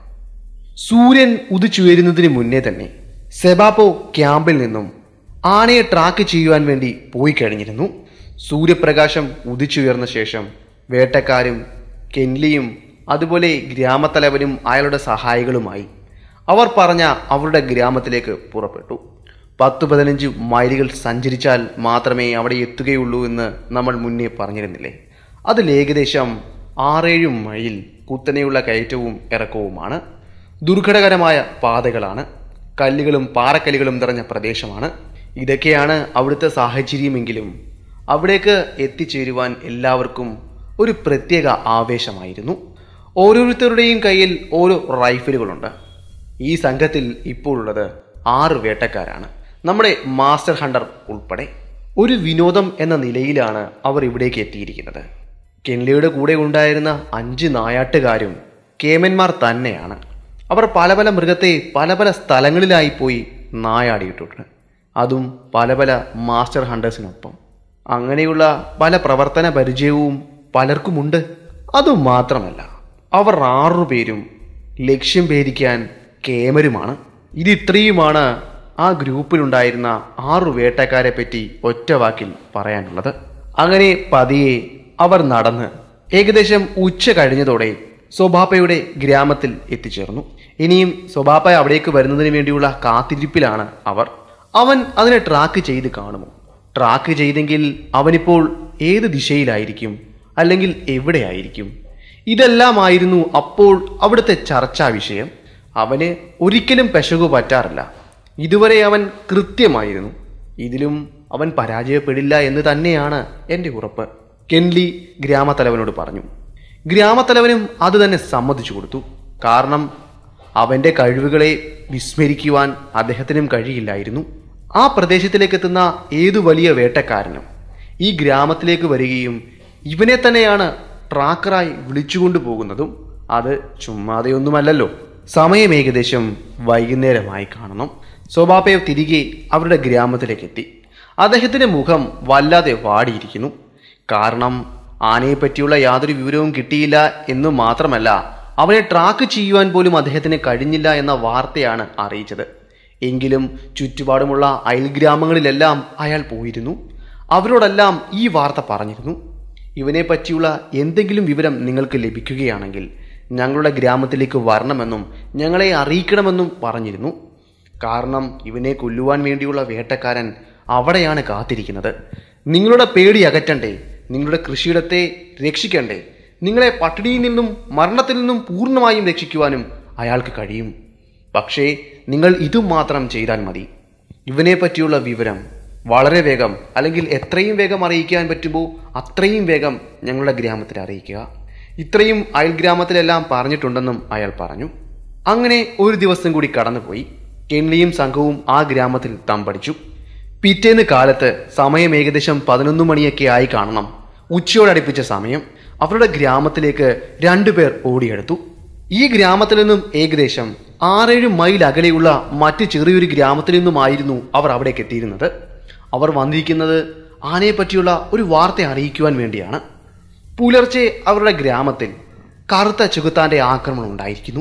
സൂര്യൻ ഉദിച്ചുയരുന്നതിന് മുന്നേ തന്നെ സെബാപ്പോ ക്യാമ്പിൽ നിന്നും ആനയെ ട്രാക്ക് ചെയ്യുവാൻ വേണ്ടി പോയി കഴിഞ്ഞിരുന്നു. സൂര്യപ്രകാശം ഉദിച്ചുയർന്ന ശേഷം വേട്ടക്കാരും കെൻലിയും അതുപോലെ ഗ്രാമത്തലവനും അയാളുടെ സഹായികളുമായി അവർ പറഞ്ഞ അവരുടെ ഗ്രാമത്തിലേക്ക് പുറപ്പെട്ടു. 10-15 മൈലുകൾ സഞ്ചരിച്ചാൽ മാത്രമേ അവിടെ എത്തുകയുള്ളൂ എന്ന് നമ്മൾ മുന്നേ പറഞ്ഞിരുന്നില്ലേ? അതിൽ ഏകദേശം 6-7 മൈൽ കുത്തനെയുള്ള കയറ്റവും ഇറക്കവുമാണ്. ദുർഘടകരമായ പാതകളാണ്. കല്ലുകളും പാറക്കല്ലുകളും നിറഞ്ഞ പ്രദേശമാണ്. ഇതൊക്കെയാണ് അവിടുത്തെ സാഹചര്യമെങ്കിലും അവിടേക്ക് എത്തിച്ചേരുവാൻ എല്ലാവർക്കും ഒരു പ്രത്യേക ആവേശമായിരുന്നു. ഓരോരുത്തരുടെയും കയ്യിൽ ഓരോ റൈഫിലുകളുണ്ട്. ഈ സംഘത്തിൽ ഇപ്പോൾ ഉള്ളത് 6 വേട്ടക്കാരാണ്, നമ്മുടെ മാസ്റ്റർ ഹണ്ടർ ഉൾപ്പെടെ. ഒരു വിനോദം എന്ന നിലയിലാണ് അവർ ഇവിടേക്ക് എത്തിയിരിക്കുന്നത്. കെൻലിയുടെ കൂടെ ഉണ്ടായിരുന്ന 5 നായാട്ടുകാരും കേമന്മാർ തന്നെയാണ്. അവർ പല പല മൃഗത്തെ പല പല സ്ഥലങ്ങളിലായി പോയി നായാടിയിട്ടുണ്ട്, അതും പല പല മാസ്റ്റർ ഹണ്ടേഴ്സിനൊപ്പം. അങ്ങനെയുള്ള പല പ്രവർത്തന പരിചയവും പലർക്കുമുണ്ട്. അതുമാത്രമല്ല, അവർ 6 പേരും ലക്ഷ്യം ഭേദിക്കാൻ കേമരുമാണ്. ഇതിത്രയുമാണ് ആ ഗ്രൂപ്പിലുണ്ടായിരുന്ന 6 വേട്ടക്കാരെ പറ്റി ഒറ്റ വാക്കിൽ പറയാനുള്ളത്. അങ്ങനെ പതിയെ അവർ നടന്ന് ഏകദേശം ഉച്ച കഴിഞ്ഞതോടെ സൊബാപ്പയുടെ ഗ്രാമത്തിൽ എത്തിച്ചേർന്നു. ഇനിയും സൊബാപ്പ അവിടേക്ക് വരുന്നതിന് വേണ്ടിയുള്ള കാത്തിരിപ്പിലാണ് അവർ. അവൻ അതിനെ ട്രാക്ക് ചെയ്ത് കാണുമോ? ട്രാക്ക് ചെയ്തെങ്കിൽ അവനിപ്പോൾ ഏത് ദിശയിലായിരിക്കും, അല്ലെങ്കിൽ എവിടെയായിരിക്കും? ഇതെല്ലാമായിരുന്നു അപ്പോൾ അവിടുത്തെ ചർച്ചാ വിഷയം. അവന് ഒരിക്കലും പെശകു പറ്റാറില്ല. ഇതുവരെ അവൻ കൃത്യമായിരുന്നു. ഇതിലും അവൻ പരാജയപ്പെടില്ല എന്ന് തന്നെയാണ് എൻ്റെ ഉറപ്പ്, കെൻലി ഗ്രാമത്തലവനോട് പറഞ്ഞു. ഗ്രാമത്തലവനും അത് തന്നെ സമ്മതിച്ചു കൊടുത്തു. കാരണം അവൻ്റെ കഴിവുകളെ വിസ്മരിക്കുവാൻ അദ്ദേഹത്തിനും കഴിയില്ലായിരുന്നു. ആ പ്രദേശത്തിലേക്ക് എത്തുന്ന ഏതു വലിയ വേട്ടക്കാരനും ഈ ഗ്രാമത്തിലേക്ക് വരികയും ഇവനെ തന്നെയാണ് ട്രാക്കറായി വിളിച്ചുകൊണ്ടു പോകുന്നതും അത് ചുമ്മാതെയൊന്നുമല്ലല്ലോ. സമയം ഏകദേശം വൈകുന്നേരമായി കാണണം. സോബാപ്പയോ തിരികെ അവരുടെ ഗ്രാമത്തിലേക്ക് എത്തി. അദ്ദേഹത്തിൻ്റെ മുഖം വല്ലാതെ വാടിയിരിക്കുന്നു. കാരണം ആനയെപ്പറ്റിയുള്ള യാതൊരു വിവരവും കിട്ടിയില്ല എന്നു മാത്രമല്ല, അവനെ ട്രാക്ക് ചെയ്യുവാൻ പോലും അദ്ദേഹത്തിന് കഴിഞ്ഞില്ല എന്ന വാർത്തയാണ് അറിയിച്ചത്. എങ്കിലും ചുറ്റുപാടുമുള്ള അയൽഗ്രാമങ്ങളിലെല്ലാം അയാൾ പോയിരുന്നു. അവരോടെല്ലാം ഈ വാർത്ത പറഞ്ഞിരുന്നു. ഇവനെ പറ്റിയുള്ള എന്തെങ്കിലും വിവരം നിങ്ങൾക്ക് ലഭിക്കുകയാണെങ്കിൽ ഞങ്ങളുടെ ഗ്രാമത്തിലേക്ക് വരണമെന്നും ഞങ്ങളെ അറിയിക്കണമെന്നും പറഞ്ഞിരുന്നു. കാരണം ഇവനെ കൊല്ലുവാൻ വേണ്ടിയുള്ള വേട്ടക്കാരൻ അവിടെയാണ് കാത്തിരിക്കുന്നത്. നിങ്ങളുടെ പേടി അകറ്റണ്ടേ, നിങ്ങളുടെ കൃഷിയിടത്തെ രക്ഷിക്കണ്ടേ, നിങ്ങളെ പട്ടിണിയിൽ നിന്നും മരണത്തിൽ നിന്നും പൂർണ്ണമായും രക്ഷിക്കുവാനും അയാൾക്ക് കഴിയും. പക്ഷേ നിങ്ങൾ ഇതും മാത്രം ചെയ്താൽ മതി. ഇവനെ പറ്റിയുള്ള വിവരം വളരെ വേഗം, അല്ലെങ്കിൽ എത്രയും വേഗം അറിയിക്കാൻ പറ്റുമോ അത്രയും വേഗം ഞങ്ങളുടെ ഗ്രാമത്തിൽ അറിയിക്കുക. ഇത്രയും അയൽഗ്രാമത്തിലെല്ലാം പറഞ്ഞിട്ടുണ്ടെന്നും അയാൾ പറഞ്ഞു. അങ്ങനെ ഒരു ദിവസം കൂടി കടന്നുപോയി. കെൻലിയും സംഘവും ആ ഗ്രാമത്തിൽ തമ്പടിച്ചു. പിറ്റേന്ന് കാലത്ത് സമയം ഏകദേശം 11 മണിയൊക്കെ ആയി കാണണം. ഉച്ചയോടടുപ്പിച്ച സമയം. അവരുടെ ഗ്രാമത്തിലേക്ക് 2 പേർ ഓടിയെടുത്തു. ഈ ഗ്രാമത്തിൽ നിന്നും ഏകദേശം 6-7 മൈൽ അകലെയുള്ള മറ്റ് ചെറിയൊരു ഗ്രാമത്തിൽ നിന്നുമായിരുന്നു അവർ അവിടേക്ക് എത്തിയിരുന്നത്. അവർ വന്നിരിക്കുന്നത് ആനയെ പറ്റിയുള്ള ഒരു വാർത്ത അറിയിക്കുവാൻ വേണ്ടിയാണ്. പുലർച്ചെ അവരുടെ ഗ്രാമത്തിൽ കറുത്ത ചെകുത്താന്റെ ആക്രമണം ഉണ്ടായിരിക്കുന്നു.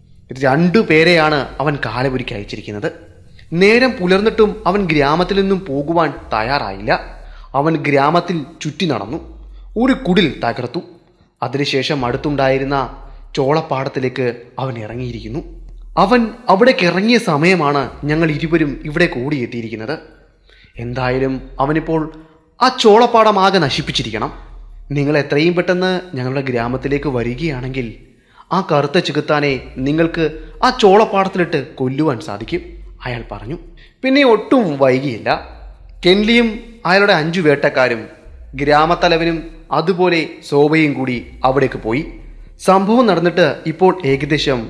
2 പേരെയാണ് അവൻ കാലപുരിക്ക് അയച്ചിരിക്കുന്നത്. നേരം പുലർന്നിട്ടും അവൻ ഗ്രാമത്തിൽ നിന്നും പോകുവാൻ തയ്യാറായില്ല. അവൻ ഗ്രാമത്തിൽ ചുറ്റി നടന്നു, ഒരു കുടിൽ തകർത്തു. അതിനുശേഷം അടുത്തുണ്ടായിരുന്ന ചോളപ്പാടത്തിലേക്ക് അവൻ ഇറങ്ങിയിരിക്കുന്നു. അവൻ അവിടേക്ക് ഇറങ്ങിയ സമയമാണ് ഞങ്ങൾ ഇരുവരും ഇവിടെ കൂടിയെത്തിയിരിക്കുന്നത്. എന്തായാലും അവനിപ്പോൾ ആ ചോളപ്പാടമാകെ നശിപ്പിച്ചിരിക്കണം. നിങ്ങൾ എത്രയും പെട്ടെന്ന് ഞങ്ങളുടെ ഗ്രാമത്തിലേക്ക് വരികയാണെങ്കിൽ ആ കറുത്ത ചെകുത്താനെ നിങ്ങൾക്ക് ആ ചോളപ്പാടത്തിലിട്ട് കൊല്ലുവാൻ സാധിക്കും, അയാൾ പറഞ്ഞു. പിന്നെ ഒട്ടും വൈകിയില്ല. കെൻലിയും അയാളുടെ 5 വേട്ടക്കാരും ഗ്രാമത്തലവനും അതുപോലെ സോബയും കൂടി അവിടേക്ക് പോയി. സംഭവം നടന്നിട്ട് ഇപ്പോൾ ഏകദേശം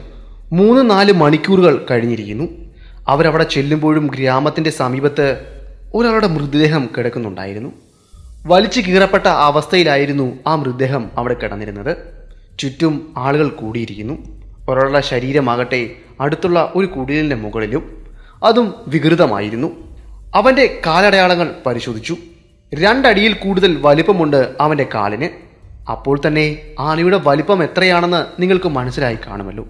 3-4 മണിക്കൂറുകൾ കഴിഞ്ഞിരിക്കുന്നു. അവരവിടെ ചെല്ലുമ്പോഴും ഗ്രാമത്തിൻ്റെ സമീപത്ത് ഒരാളുടെ മൃതദേഹം കിടക്കുന്നുണ്ടായിരുന്നു. വലിച്ചു കീറപ്പെട്ട അവസ്ഥയിലായിരുന്നു ആ മൃതദേഹം അവിടെ കിടന്നിരുന്നത്. ചുറ്റും ആളുകൾ കൂടിയിരിക്കുന്നു. ഒരാളുടെ ശരീരമാകട്ടെ അടുത്തുള്ള ഒരു കുടിലിൻ്റെ മുകളിലും, അതും വികൃതമായിരുന്നു. അവൻ്റെ കാലടയാളങ്ങൾ പരിശോധിച്ചു. 2 അടിയിൽ കൂടുതൽ വലിപ്പമുണ്ട് അവൻ്റെ കാലിന്. അപ്പോൾ തന്നെ ആനയുടെ വലിപ്പം എത്രയാണെന്ന് നിങ്ങൾക്ക് മനസ്സിലായി കാണുമല്ലോ.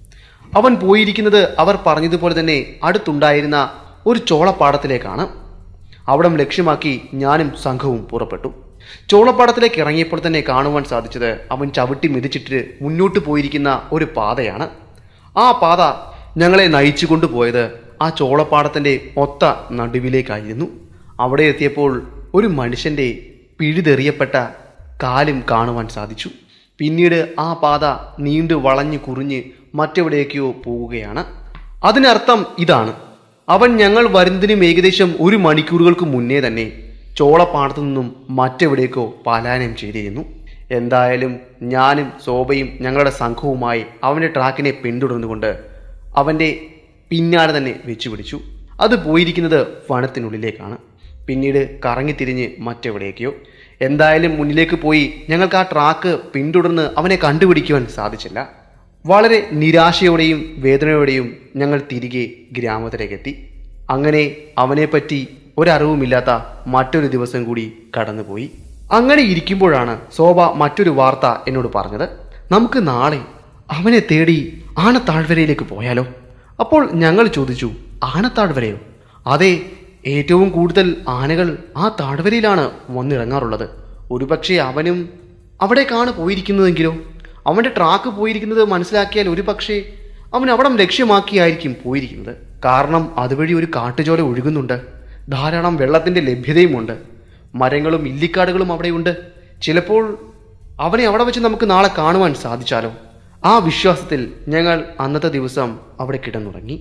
അവൻ പോയിരിക്കുന്നത് അവർ പറഞ്ഞതുപോലെ തന്നെ അടുത്തുണ്ടായിരുന്ന ഒരു ചോളപ്പാടത്തിലേക്കാണ്. അവിടം ലക്ഷ്യമാക്കി ഞാനും സംഘവും പുറപ്പെട്ടു. ചോളപ്പാടത്തിലേക്ക് ഇറങ്ങിയപ്പോൾ തന്നെ കാണുവാൻ സാധിച്ചത് അവൻ ചവിട്ടി മെതിച്ചിട്ട് മുന്നോട്ട് പോയിരിക്കുന്ന ഒരു പാതയാണ്. ആ പാത ഞങ്ങളെ നയിച്ചു കൊണ്ടുപോയത് ആ ചോളപ്പാടത്തിൻ്റെ ഒത്ത നടുവിലേക്കായിരുന്നു. അവിടെ എത്തിയപ്പോൾ ഒരു മനുഷ്യൻ്റെ പിഴുതെറിയപ്പെട്ട കാലും കാണുവാൻ സാധിച്ചു. പിന്നീട് ആ പാത നീണ്ടു വളഞ്ഞു കുറിഞ്ഞ് മറ്റെവിടേക്കോ പോവുകയാണ്. അതിനർത്ഥം ഇതാണ്, അവൻ ഞങ്ങൾ വരുന്നതിനും ഏകദേശം 1 മണിക്കൂറുകൾക്ക് മുന്നേ തന്നെ ചോളപ്പാടത്തു നിന്നും മറ്റെവിടേക്കോ പലായനം ചെയ്തിരുന്നു. എന്തായാലും ഞാനും സോബയും ഞങ്ങളുടെ സംഘവുമായി അവൻ്റെ ട്രാക്കിനെ പിന്തുടർന്നുകൊണ്ട് അവൻ്റെ പിന്നാലെ തന്നെ വെച്ചുപിടിച്ചു. അത് പോയിരിക്കുന്നത് വനത്തിനുള്ളിലേക്കാണ്. പിന്നീട് കറങ്ങിത്തിരിഞ്ഞ് മറ്റെവിടേക്കോ. എന്തായാലും മുന്നിലേക്ക് പോയി ഞങ്ങൾക്ക് ആ ട്രാക്ക് പിന്തുടർന്ന് അവനെ കണ്ടുപിടിക്കുവാൻ സാധിച്ചില്ല. വളരെ നിരാശയോടെയും വേദനയോടെയും ഞങ്ങൾ തിരികെ ഗ്രാമത്തിലേക്കെത്തി. അങ്ങനെ അവനെപ്പറ്റി ഒരറിവുമില്ലാത്ത മറ്റൊരു ദിവസം കൂടി കടന്നുപോയി. അങ്ങനെ ഇരിക്കുമ്പോഴാണ് ശോഭ മറ്റൊരു വാർത്ത എന്നോട് പറഞ്ഞത്. നമുക്ക് നാളെ അവനെ തേടി ആനത്താഴ്വരയിലേക്ക് പോയാലോ? അപ്പോൾ ഞങ്ങൾ ചോദിച്ചു, ആനത്താഴ്വരയോ? അതെ, ഏറ്റവും കൂടുതൽ ആനകൾ ആ താഴ്വരയിലാണ് വന്നിറങ്ങാറുള്ളത്. ഒരുപക്ഷെ അവനും അവിടേക്കാണ് പോയിരിക്കുന്നതെങ്കിലോ? അവൻ്റെ ട്രാക്ക് പോയിരിക്കുന്നത് മനസ്സിലാക്കിയാൽ ഒരുപക്ഷെ അവൻ അവിടം ലക്ഷ്യമാക്കിയായിരിക്കും പോയിരിക്കുന്നത്. കാരണം അതുവഴി ഒരു കാട്ടുചോല ഒഴുകുന്നുണ്ട്, ധാരാളം വെള്ളത്തിൻ്റെ ലഭ്യതയുമുണ്ട്, മരങ്ങളും ഇല്ലിക്കാടുകളും അവിടെയുണ്ട്. ചിലപ്പോൾ അവനെ അവിടെ വെച്ച് നമുക്ക് നാളെ കാണുവാൻ സാധിച്ചാലോ? ആ വിശ്വാസത്തിൽ ഞങ്ങൾ അന്നത്തെ ദിവസം അവിടെ കിടന്നുറങ്ങി.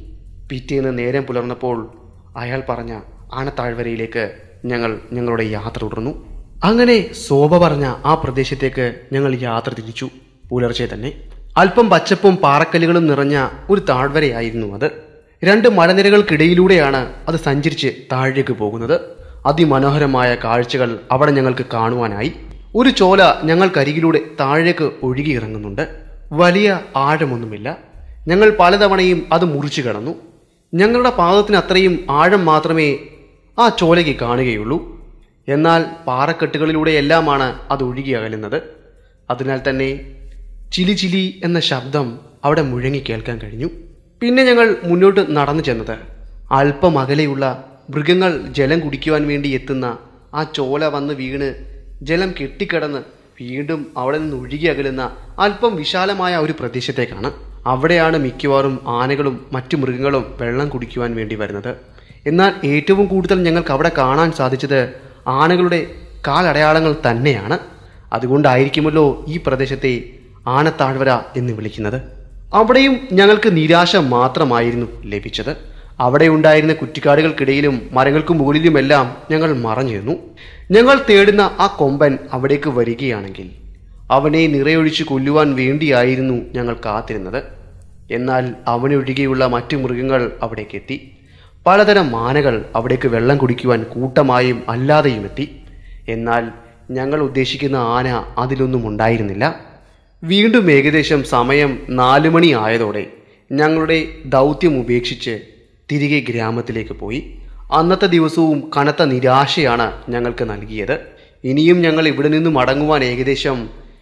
പിറ്റേന്ന് നേരം പുലർന്നപ്പോൾ അയാൾ പറഞ്ഞ ആനത്താഴ്വരയിലേക്ക് ഞങ്ങളുടെ യാത്ര തുടർന്നു. അങ്ങനെ ശോഭ പറഞ്ഞ ആ പ്രദേശത്തേക്ക് ഞങ്ങൾ യാത്ര തിരിച്ചു. പുലർച്ചെ തന്നെ അല്പം പച്ചപ്പും പാറക്കല്ലുകളും നിറഞ്ഞ ഒരു താഴ്വരയായിരുന്നു അത്. 2 മലനിരകൾക്കിടയിലൂടെയാണ് അത് സഞ്ചരിച്ച് താഴേക്ക് പോകുന്നത്. അതിമനോഹരമായ കാഴ്ചകൾ അവിടെ ഞങ്ങൾക്ക് കാണുവാനായി. ഒരു ചോല ഞങ്ങൾക്കരികിലൂടെ താഴേക്ക് ഒഴുകിയിറങ്ങുന്നുണ്ട്. വലിയ ആഴമൊന്നുമില്ല. ഞങ്ങൾ പലതവണയും അത് മുറിച്ചു കടന്നു. ഞങ്ങളുടെ പാദത്തിന് അത്രയും ആഴം മാത്രമേ ആ ചോലയ്ക്ക് കാണുകയുള്ളൂ. എന്നാൽ പാറക്കെട്ടുകളിലൂടെയെല്ലാമാണ് അത് ഒഴുകി അകലുന്നത്. അതിനാൽ തന്നെ ചിലി ചിലി എന്ന ശബ്ദം അവിടെ മുഴങ്ങി കേൾക്കാൻ കഴിഞ്ഞു. പിന്നെ ഞങ്ങൾ മുന്നോട്ട് നടന്നു ചെന്നത് അല്പം അകലെയുള്ള മൃഗങ്ങൾ ജലം കുടിക്കുവാൻ വേണ്ടി എത്തുന്ന ആ ചോല വന്ന് വീണ് ജലം കെട്ടിക്കിടന്ന് വീണ്ടും അവിടെ നിന്ന് ഒഴുകി അകലുന്ന അല്പം വിശാലമായ ഒരു പ്രദേശത്തേക്കാണ്. അവിടെയാണ് മിക്കവാറും ആനകളും മറ്റു മൃഗങ്ങളും വെള്ളം കുടിക്കുവാൻ വേണ്ടി വരുന്നത്. എന്നാൽ ഏറ്റവും കൂടുതൽ ഞങ്ങൾക്ക് അവിടെ കാണാൻ സാധിച്ചത് ആനകളുടെ കാലടയാളങ്ങൾ തന്നെയാണ്. അതുകൊണ്ടായിരിക്കുമല്ലോ ഈ പ്രദേശത്തെ ആനത്താഴ്വര എന്ന് വിളിക്കുന്നത്. അവിടെയും ഞങ്ങൾക്ക് നിരാശ മാത്രമായിരുന്നു ലഭിച്ചത്. അവിടെ ഉണ്ടായിരുന്ന കുറ്റിക്കാടുകൾക്കിടയിലും മരങ്ങൾക്ക് മുകളിലുമെല്ലാം ഞങ്ങൾ മറഞ്ഞിരുന്നു. ഞങ്ങൾ തേടുന്ന ആ കൊമ്പൻ അവിടേക്ക് വരികയാണെങ്കിൽ അവനെ നിറയൊഴിച്ച് കൊല്ലുവാൻ വേണ്ടിയായിരുന്നു ഞങ്ങൾ കാത്തിരുന്നത്. എന്നാൽ അവനൊഴികെയുള്ള മറ്റു മൃഗങ്ങൾ അവിടേക്ക് എത്തി. പലതരം ആനകൾ അവിടേക്ക് വെള്ളം കുടിക്കുവാൻ കൂട്ടമായും അല്ലാതെയും എത്തി. എന്നാൽ ഞങ്ങൾ ഉദ്ദേശിക്കുന്ന ആന അതിലൊന്നും ഉണ്ടായിരുന്നില്ല. വീണ്ടും ഏകദേശം സമയം 4 മണി ആയതോടെ ഞങ്ങളുടെ ദൗത്യം ഉപേക്ഷിച്ച് തിരികെ ഗ്രാമത്തിലേക്ക് പോയി. അന്നത്തെ ദിവസവും കനത്ത നിരാശയാണ് ഞങ്ങൾക്ക് നൽകിയത്. ഇനിയും ഞങ്ങൾ ഇവിടെ നിന്ന് മടങ്ങുവാൻ ഏകദേശം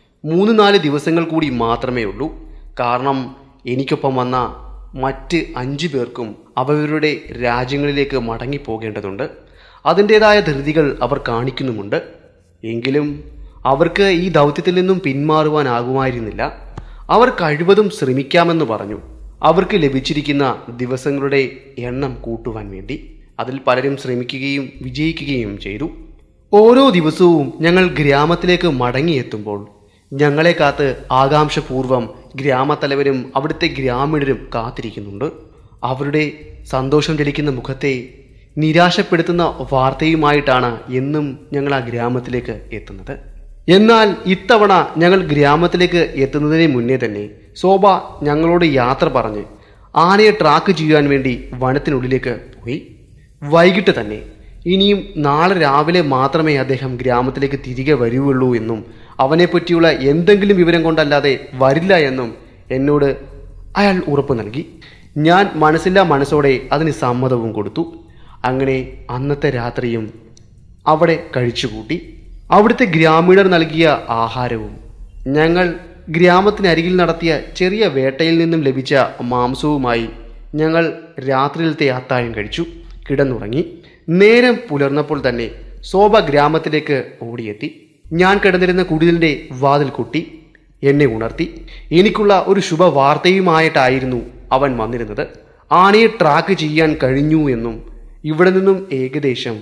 3-4 ദിവസങ്ങൾ കൂടി മാത്രമേ ഉള്ളൂ. കാരണം എനിക്കൊപ്പം വന്ന മറ്റ് 5 പേർക്കും അവരുടെ രാജ്യങ്ങളിലേക്ക് മടങ്ങിപ്പോകേണ്ടതുണ്ട്. അതിൻ്റേതായ ധൃതികൾ അവർ കാണിക്കുന്നുമുണ്ട്. എങ്കിലും അവർക്ക് ഈ ദൗത്യത്തിൽ നിന്നും പിന്മാറുവാനാകുമായിരുന്നില്ല. അവർ കഴിവതും ശ്രമിക്കാമെന്ന് പറഞ്ഞു. അവർക്ക് ലഭിച്ചിരിക്കുന്ന ദിവസങ്ങളുടെ എണ്ണം കൂട്ടുവാൻ വേണ്ടി. അതിൽ പലരും ശ്രമിക്കുകയും വിജയിക്കുകയും ചെയ്തു. ഓരോ ദിവസവും ഞങ്ങൾ ഗ്രാമത്തിലേക്ക് മടങ്ങിയെത്തുമ്പോൾ ഞങ്ങളെ കാത്ത് ആകാംക്ഷപൂർവ്വം ഗ്രാമത്തലവരും അവിടുത്തെ ഗ്രാമീണരും കാത്തിരിക്കുന്നുണ്ട്. അവരുടെ സന്തോഷം ചലിക്കുന്ന മുഖത്തെ നിരാശപ്പെടുത്തുന്ന വാർത്തയുമായിട്ടാണ് എന്നും ഞങ്ങൾ ആ ഗ്രാമത്തിലേക്ക് എത്തുന്നത്. എന്നാൽ ഇത്തവണ ഞങ്ങൾ ഗ്രാമത്തിലേക്ക് എത്തുന്നതിന് മുന്നേ തന്നെ ശോഭ ഞങ്ങളോട് യാത്ര പറഞ്ഞ് ആനയെ ട്രാക്ക് ചെയ്യാൻ വേണ്ടി വനത്തിനുള്ളിലേക്ക് പോയി. വൈകിട്ട് തന്നെ ഇനിയും നാളെ രാവിലെ മാത്രമേ അദ്ദേഹം ഗ്രാമത്തിലേക്ക് തിരികെ വരുവുള്ളൂ എന്നും അവനെപ്പറ്റിയുള്ള എന്തെങ്കിലും വിവരം കൊണ്ടല്ലാതെ വരില്ല എന്നും എന്നോട് അയാൾ ഉറപ്പ് നൽകി. ഞാൻ മനസ്സില്ലാ മനസ്സോടെ അതിന് സമ്മതവും കൊടുത്തു. അങ്ങനെ അന്നത്തെ രാത്രിയും അവിടെ കഴിച്ചുകൂട്ടി. അവിടുത്തെ ഗ്രാമീണർ നൽകിയ ആഹാരവും ഞങ്ങൾ ഗ്രാമത്തിനരികിൽ നടത്തിയ ചെറിയ വേട്ടയിൽ നിന്നും ലഭിച്ച മാംസവുമായി ഞങ്ങൾ രാത്രിയിലത്തെ അത്താഴം കഴിച്ചു. കിടന്നുറങ്ങി. നേരം പുലർന്നപ്പോൾ തന്നെ ശോഭ ഗ്രാമത്തിലേക്ക് ഓടിയെത്തി. ഞാൻ കിടന്നിരുന്ന കുടിലിൻ്റെ വാതിൽ കൊട്ടി എന്നെ ഉണർത്തി. എനിക്കുള്ള ഒരു ശുഭവാർത്തയുമായിട്ടായിരുന്നു അവൻ വന്നിരുന്നത്. ആനയെ ട്രാക്ക് ചെയ്യാൻ കഴിഞ്ഞു എന്നും ഇവിടെ നിന്നും ഏകദേശം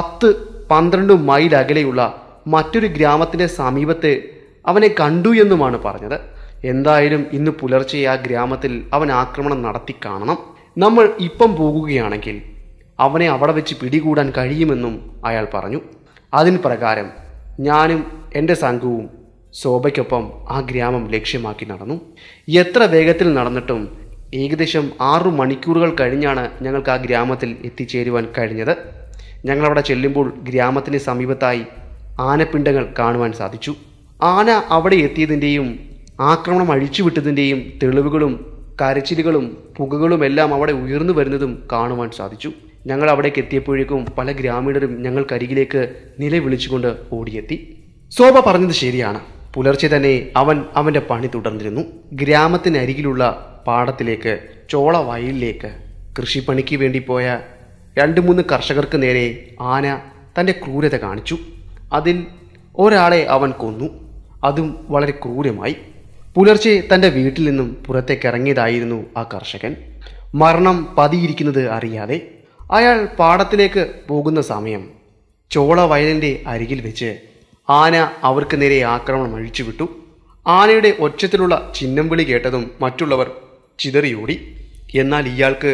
10-12 മൈൽ അകലെയുള്ള മറ്റൊരു ഗ്രാമത്തിൻ്റെ സമീപത്ത് അവനെ കണ്ടു എന്നുമാണ് പറഞ്ഞത്. എന്തായാലും ഇന്ന് പുലർച്ചെ ആ ഗ്രാമത്തിൽ അവൻ ആക്രമണം നടത്തി കാണണം. നമ്മൾ ഇപ്പം പോകുകയാണെങ്കിൽ അവനെ അവിടെ വെച്ച് പിടികൂടാൻ കഴിയുമെന്നും അയാൾ പറഞ്ഞു. അതിന് പ്രകാരം ഞാനും എൻ്റെ സംഘവും ശോഭയ്ക്കൊപ്പം ആ ഗ്രാമം ലക്ഷ്യമാക്കി നടന്നു. എത്ര വേഗത്തിൽ നടന്നിട്ടും ഏകദേശം 6 മണിക്കൂറുകൾ കഴിഞ്ഞാണ് ഞങ്ങൾക്ക് ആ ഗ്രാമത്തിൽ എത്തിച്ചേരുവാൻ കഴിഞ്ഞത്. ഞങ്ങളവിടെ ചെല്ലുമ്പോൾ ഗ്രാമത്തിന് സമീപത്തായി ആനപ്പിണ്ടങ്ങൾ കാണുവാൻ സാധിച്ചു. ആന അവിടെ എത്തിയതിൻ്റെയും ആക്രമണം അഴിച്ചുവിട്ടതിൻ്റെയും തെളിവുകളും കരച്ചിലുകളും പുകകളുമെല്ലാം അവിടെ ഉയർന്നു വരുന്നതും കാണുവാൻ സാധിച്ചു. ഞങ്ങൾ അവിടേക്ക് എത്തിയപ്പോഴേക്കും പല ഗ്രാമീണരും ഞങ്ങൾക്കരികിലേക്ക് നിലവിളിച്ചുകൊണ്ട് ഓടിയെത്തി. ശോഭ പറഞ്ഞത് ശരിയാണ്. പുലർച്ചെ തന്നെ അവൻ്റെ പണി തുടർന്നിരുന്നു. ഗ്രാമത്തിനരികിലുള്ള പാടത്തിലേക്ക്, ചോള വയലിലേക്ക് കൃഷിപ്പണിക്ക് വേണ്ടി പോയ 2-3 കർഷകർക്ക് നേരെ ആന തൻ്റെ ക്രൂരത കാണിച്ചു. അതിൽ ഒരാളെ അവൻ കൊന്നു. അതും വളരെ ക്രൂരമായി. പുലർച്ചെ തൻ്റെ വീട്ടിൽ നിന്നും പുറത്തേക്ക് ഇറങ്ങിയതായിരുന്നു ആ കർഷകൻ. മരണം പതിയിരിക്കുന്നത് അറിയാതെ അയാൾ പാടത്തിലേക്ക് പോകുന്ന സമയം ചോള വയലിൻ്റെ അരികിൽ വെച്ച് ആന അവർക്ക് നേരെ ആക്രമണം അഴിച്ചുവിട്ടു. ആനയുടെ ഒച്ചത്തിലുള്ള ചിഹ്നം വിളി കേട്ടതും മറ്റുള്ളവർ ചിതറിയോടി. എന്നാൽ ഇയാൾക്ക്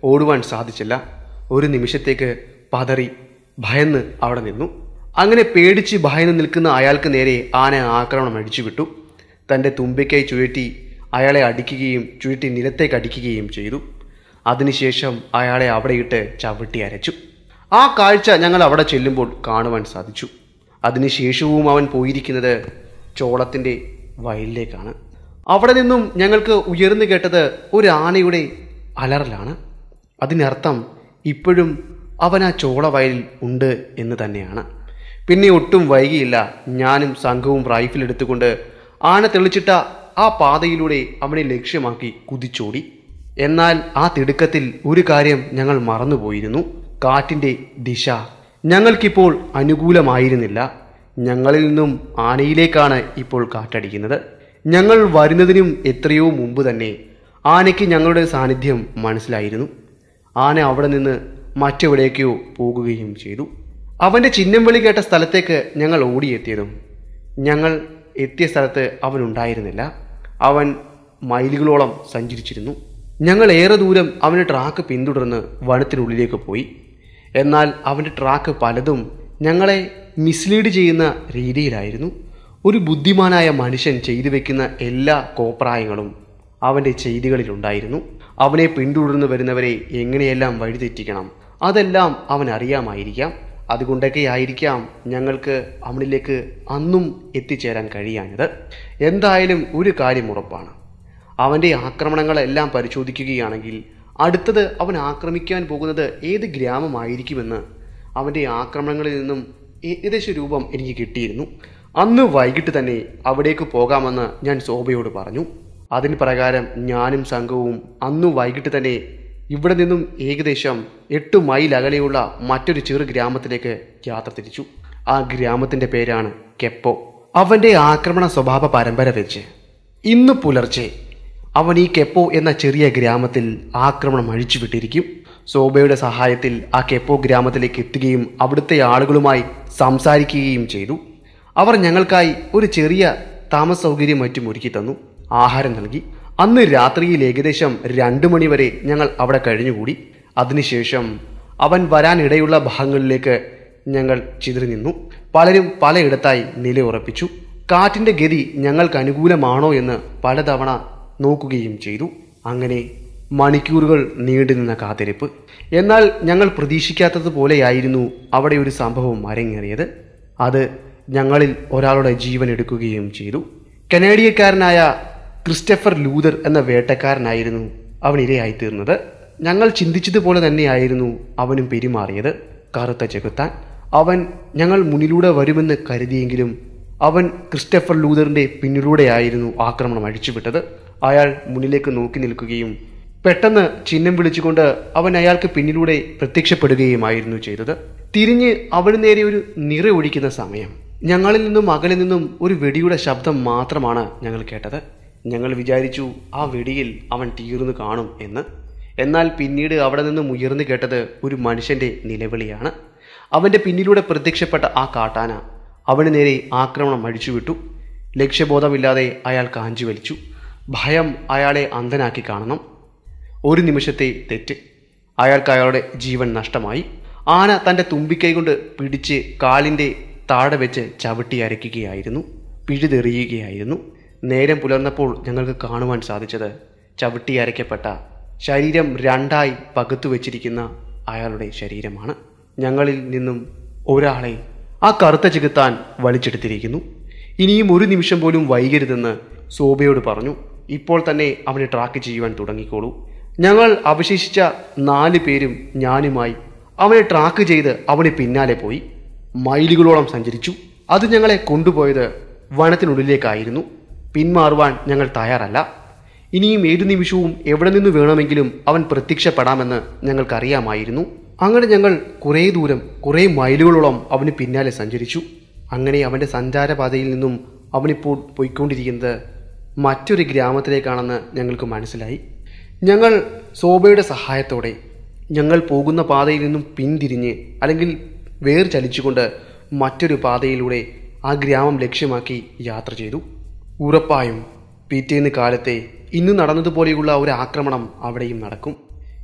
ഓടുവാൻ സാധിച്ചില്ല. ഒരു നിമിഷത്തേക്ക് പതറി ഭയന്ന് അവിടെ നിന്നു. അങ്ങനെ പേടിച്ച് ഭയന്ന് നിൽക്കുന്ന അയാൾക്ക് നേരെ ആന ആക്രമണം അടിച്ചുവിട്ടു. തൻ്റെ തുമ്പിക്കൈ ചുഴറ്റി അയാളെ അടിക്കുകയും ചുഴറ്റി നിലത്തേക്ക് അടിക്കുകയും ചെയ്തു. അതിനുശേഷം അയാളെ അവിടെയിട്ട് ചവിട്ടി അരച്ചു. ആ കാഴ്ച ഞങ്ങൾ അവിടെ ചെല്ലുമ്പോൾ കാണുവാൻ സാധിച്ചു. അതിനുശേഷവും അവൻ പോയിരിക്കുന്നത് ചോളത്തിൻ്റെ വയലിലേക്കാണ്. അവിടെ നിന്നും ഞങ്ങൾക്ക് ഉയർന്നു കേട്ടത് ഒരു ആനയുടെ അലറലാണ്. അതിനർത്ഥം ഇപ്പോഴും അവൻ ആ ചോള വയലിൽ ഉണ്ട് എന്ന് തന്നെയാണ്. പിന്നെ ഒട്ടും വൈകിയില്ല. ഞാനും സംഘവും റൈഫിൽ എടുത്തുകൊണ്ട് ആന തെളിച്ചിട്ട ആ പാതയിലൂടെ അവനെ ലക്ഷ്യമാക്കി കുതിച്ചോടി. എന്നാൽ ആ തിടുക്കത്തിൽ ഒരു കാര്യം ഞങ്ങൾ മറന്നുപോയിരുന്നു. കാറ്റിൻ്റെ ദിശ ഞങ്ങൾക്കിപ്പോൾ അനുകൂലമായിരുന്നില്ല. ഞങ്ങളിൽ നിന്നും ആനയിലേക്കാണ് ഇപ്പോൾ കാറ്റടിക്കുന്നത്. ഞങ്ങൾ വരുന്നതിനും എത്രയോ മുമ്പ് തന്നെ ആനയ്ക്ക് ഞങ്ങളുടെ സാന്നിധ്യം മനസ്സിലായിരുന്നു. ആന അവിടെ നിന്ന് മറ്റെവിടേക്കോ പോകുകയും ചെയ്തു. അവൻ്റെ ചിഹ്നം വിളി കേട്ട സ്ഥലത്തേക്ക് ഞങ്ങൾ ഓടിയെത്തിയതും ഞങ്ങൾ എത്തിയ സ്ഥലത്ത് അവൻ ഉണ്ടായിരുന്നില്ല. അവൻ മൈലുകളോളം സഞ്ചരിച്ചിരുന്നു. ഞങ്ങൾ ഏറെ ദൂരം അവൻ്റെ ട്രാക്ക് പിന്തുടർന്ന് വനത്തിനുള്ളിലേക്ക് പോയി. എന്നാൽ അവൻ്റെ ട്രാക്ക് പലതും ഞങ്ങളെ മിസ്ലീഡ് ചെയ്യുന്ന രീതിയിലായിരുന്നു. ഒരു ബുദ്ധിമാനായ മനുഷ്യൻ ചെയ്തു വെക്കുന്ന എല്ലാ കോപ്രായങ്ങളും അവൻ്റെ ചെയ്തികളിലുണ്ടായിരുന്നു. അവനെ പിന്തുടർന്ന് വരുന്നവരെ എങ്ങനെയെല്ലാം വഴിതെറ്റിക്കണം അതെല്ലാം അവൻ അറിയാമായിരിക്കാം. അതുകൊണ്ടൊക്കെ ആയിരിക്കാം ഞങ്ങൾക്ക് അവനിലേക്ക് അന്നും എത്തിച്ചേരാൻ കഴിയാഞ്ഞത്. എന്തായാലും ഒരു കാര്യം ഉറപ്പാണ്. അവൻ്റെ ആക്രമണങ്ങളെല്ലാം പരിശോധിക്കുകയാണെങ്കിൽ അടുത്തത് അവൻ ആക്രമിക്കാൻ പോകുന്നത് ഏത് ഗ്രാമമായിരിക്കുമെന്ന് അവൻ്റെ ആക്രമണങ്ങളിൽ നിന്നും ഏകദേശ രൂപം എനിക്ക് കിട്ടിയിരുന്നു. അന്ന് വൈകിട്ട് തന്നെ അവിടേക്ക് പോകാമെന്ന് ഞാൻ ശോഭയോട് പറഞ്ഞു. അതിന് പ്രകാരം ഞാനും സംഘവും അന്നു വൈകിട്ട് തന്നെ ഇവിടെ നിന്നും ഏകദേശം 8 മൈൽ അകലെയുള്ള മറ്റൊരു ചെറു ഗ്രാമത്തിലേക്ക് യാത്ര തിരിച്ചു. ആ ഗ്രാമത്തിൻ്റെ പേരാണ് കെപ്പോ. അവൻ്റെ ആക്രമണ സ്വഭാവ പരമ്പര വെച്ച് ഇന്ന് പുലർച്ചെ അവൻ ഈ കെപ്പോ എന്ന ചെറിയ ഗ്രാമത്തിൽ ആക്രമണം അഴിച്ചുവിട്ടിരിക്കും. ശോഭയുടെ സഹായത്തിൽ ആ കെപ്പോ ഗ്രാമത്തിലേക്ക് എത്തുകയും അവിടുത്തെ ആളുകളുമായി സംസാരിക്കുകയും ചെയ്തു. അവർ ഞങ്ങൾക്കായി ഒരു ചെറിയ താമസ സൗകര്യം മറ്റും ഒരുക്കി തന്നു. ആഹാരം നൽകി. അന്ന് രാത്രിയിൽ ഏകദേശം 2 മണി വരെ ഞങ്ങൾ അവിടെ കഴിഞ്ഞുകൂടി. അതിനുശേഷം അവൻ വരാനിടയുള്ള ഭാഗങ്ങളിലേക്ക് ഞങ്ങൾ ചിതറി നിന്നു. പലരും പലയിടത്തായി നിലയുറപ്പിച്ചു. കാറ്റിൻ്റെ ഗതി ഞങ്ങൾക്ക് അനുകൂലമാണോ എന്ന് പലതവണ നോക്കുകയും ചെയ്തു. അങ്ങനെ മണിക്കൂറുകൾ നീണ്ടുനിന്ന കാത്തിരിപ്പ്. എന്നാൽ ഞങ്ങൾ പ്രതീക്ഷിക്കാത്തതുപോലെയായിരുന്നു അവിടെ ഒരു സംഭവം അരങ്ങേറിയത്. അത് ഞങ്ങളിൽ ഒരാളുടെ ജീവൻ എടുക്കുകയും ചെയ്തു. കനേഡിയക്കാരനായ ക്രിസ്റ്റഫർ ലൂതർ എന്ന വേട്ടക്കാരനായിരുന്നു അവൻ ഇരയായിത്തീർന്നത്. ഞങ്ങൾ ചിന്തിച്ചതുപോലെ തന്നെയായിരുന്നു അവനും പെരുമാറിയത്. കറുത്ത ചെകുത്താൻ. അവൻ ഞങ്ങൾ മുന്നിലൂടെ വരുമെന്ന് കരുതിയെങ്കിലും അവൻ ക്രിസ്റ്റഫർ ലൂതറിൻ്റെ പിന്നിലൂടെയായിരുന്നു ആക്രമണം അഴിച്ചുവിട്ടത്. അയാൾ മുന്നിലേക്ക് നോക്കി നിൽക്കുകയും പെട്ടെന്ന് ചിഹ്നം വിളിച്ചുകൊണ്ട് അവൻ അയാൾക്ക് പിന്നിലൂടെ പ്രത്യക്ഷപ്പെടുകയുമായിരുന്നു ചെയ്തത്. തിരിഞ്ഞ് അവന് നേരെ ഒരു നിറ ഒഴിക്കുന്ന സമയം ഞങ്ങളിൽ നിന്നും അകലെ നിന്നും ഒരു വെടിയുടെ ശബ്ദം മാത്രമാണ് ഞങ്ങൾ കേട്ടത്. ഞങ്ങൾ വിചാരിച്ചു ആ വെടിയിൽ അവൻ തീർന്നു കാണും എന്ന്. എന്നാൽ പിന്നീട് അവിടെ നിന്നും ഉയർന്നു കേട്ടത് ഒരു മനുഷ്യൻ്റെ നിലവിളിയാണ്. അവൻ്റെ പിന്നിലൂടെ പ്രത്യക്ഷപ്പെട്ട ആ കാട്ടാന അവന് നേരെ ആക്രമണം അഴിച്ചുവിട്ടു. ലക്ഷ്യബോധമില്ലാതെ അയാൾ കാഞ്ചി വലിച്ചു. ഭയം അയാളെ അന്ധനാക്കി കാണണം. ഒരു നിമിഷത്തെ തെറ്റ്. അയാൾക്ക് അയാളുടെ ജീവൻ നഷ്ടമായി. ആന തൻ്റെ തുമ്പിക്കൈ കൊണ്ട് പിടിച്ച് കാലിൻ്റെ താഴെ വെച്ച് ചവിട്ടി അരയ്ക്കുകയായിരുന്നു. പിഴുതെറിയുകയായിരുന്നു. നേരം പുലർന്നപ്പോൾ ഞങ്ങൾക്ക് കാണുവാൻ സാധിച്ചത് ചവിട്ടി അരയ്ക്കപ്പെട്ട ശരീരം 2ആയി പകുത്തു വെച്ചിരിക്കുന്ന അയാളുടെ ശരീരമാണ്. ഞങ്ങളിൽ നിന്നും ഒരാളെ ആ കറുത്ത ചെകുത്താൻ വലിച്ചെടുത്തിരിക്കുന്നു. ഇനിയും ഒരു നിമിഷം പോലും വൈകരുതെന്ന് ശോഭയോട് പറഞ്ഞു. ഇപ്പോൾ തന്നെ അവനെ ട്രാക്ക് ചെയ്യുവാൻ തുടങ്ങിക്കോളൂ. ഞങ്ങൾ അവശേഷിച്ച 4 പേരും ഞാനുമായി അവനെ ട്രാക്ക് ചെയ്ത് അവന് പിന്നാലെ പോയി. മൈലുകളോളം സഞ്ചരിച്ചു. അത് ഞങ്ങളെ കൊണ്ടുപോയത് വനത്തിനുള്ളിലേക്കായിരുന്നു. പിന്മാറുവാൻ ഞങ്ങൾ തയ്യാറല്ല. ഇനിയും ഏതു നിമിഷവും എവിടെ നിന്ന് വേണമെങ്കിലും അവൻ പ്രത്യക്ഷപ്പെടാമെന്ന് ഞങ്ങൾക്കറിയാമായിരുന്നു. അങ്ങനെ ഞങ്ങൾ കുറേ ദൂരം, കുറേ മൈലുകളോളം അവന് പിന്നാലെ സഞ്ചരിച്ചു. അങ്ങനെ അവൻ്റെ സഞ്ചാരപാതയിൽ നിന്നും അവനിപ്പോൾ പോയിക്കൊണ്ടിരിക്കുന്നത് മറ്റൊരു ഗ്രാമത്തിലേക്കാണെന്ന് ഞങ്ങൾക്ക് മനസ്സിലായി. ഞങ്ങൾ ശോഭയുടെ സഹായത്തോടെ ഞങ്ങൾ പോകുന്ന പാതയിൽ നിന്നും പിന്തിരിഞ്ഞ് അല്ലെങ്കിൽ വേർചലിച്ചുകൊണ്ട് മറ്റൊരു പാതയിലൂടെ ആ ഗ്രാമം ലക്ഷ്യമാക്കി യാത്ര ചെയ്തു. ഉറപ്പായും പിറ്റേന്ന് കാലത്തെ ഇന്ന് നടന്നതുപോലെയുള്ള ഒരു ആക്രമണം അവിടെയും നടക്കും.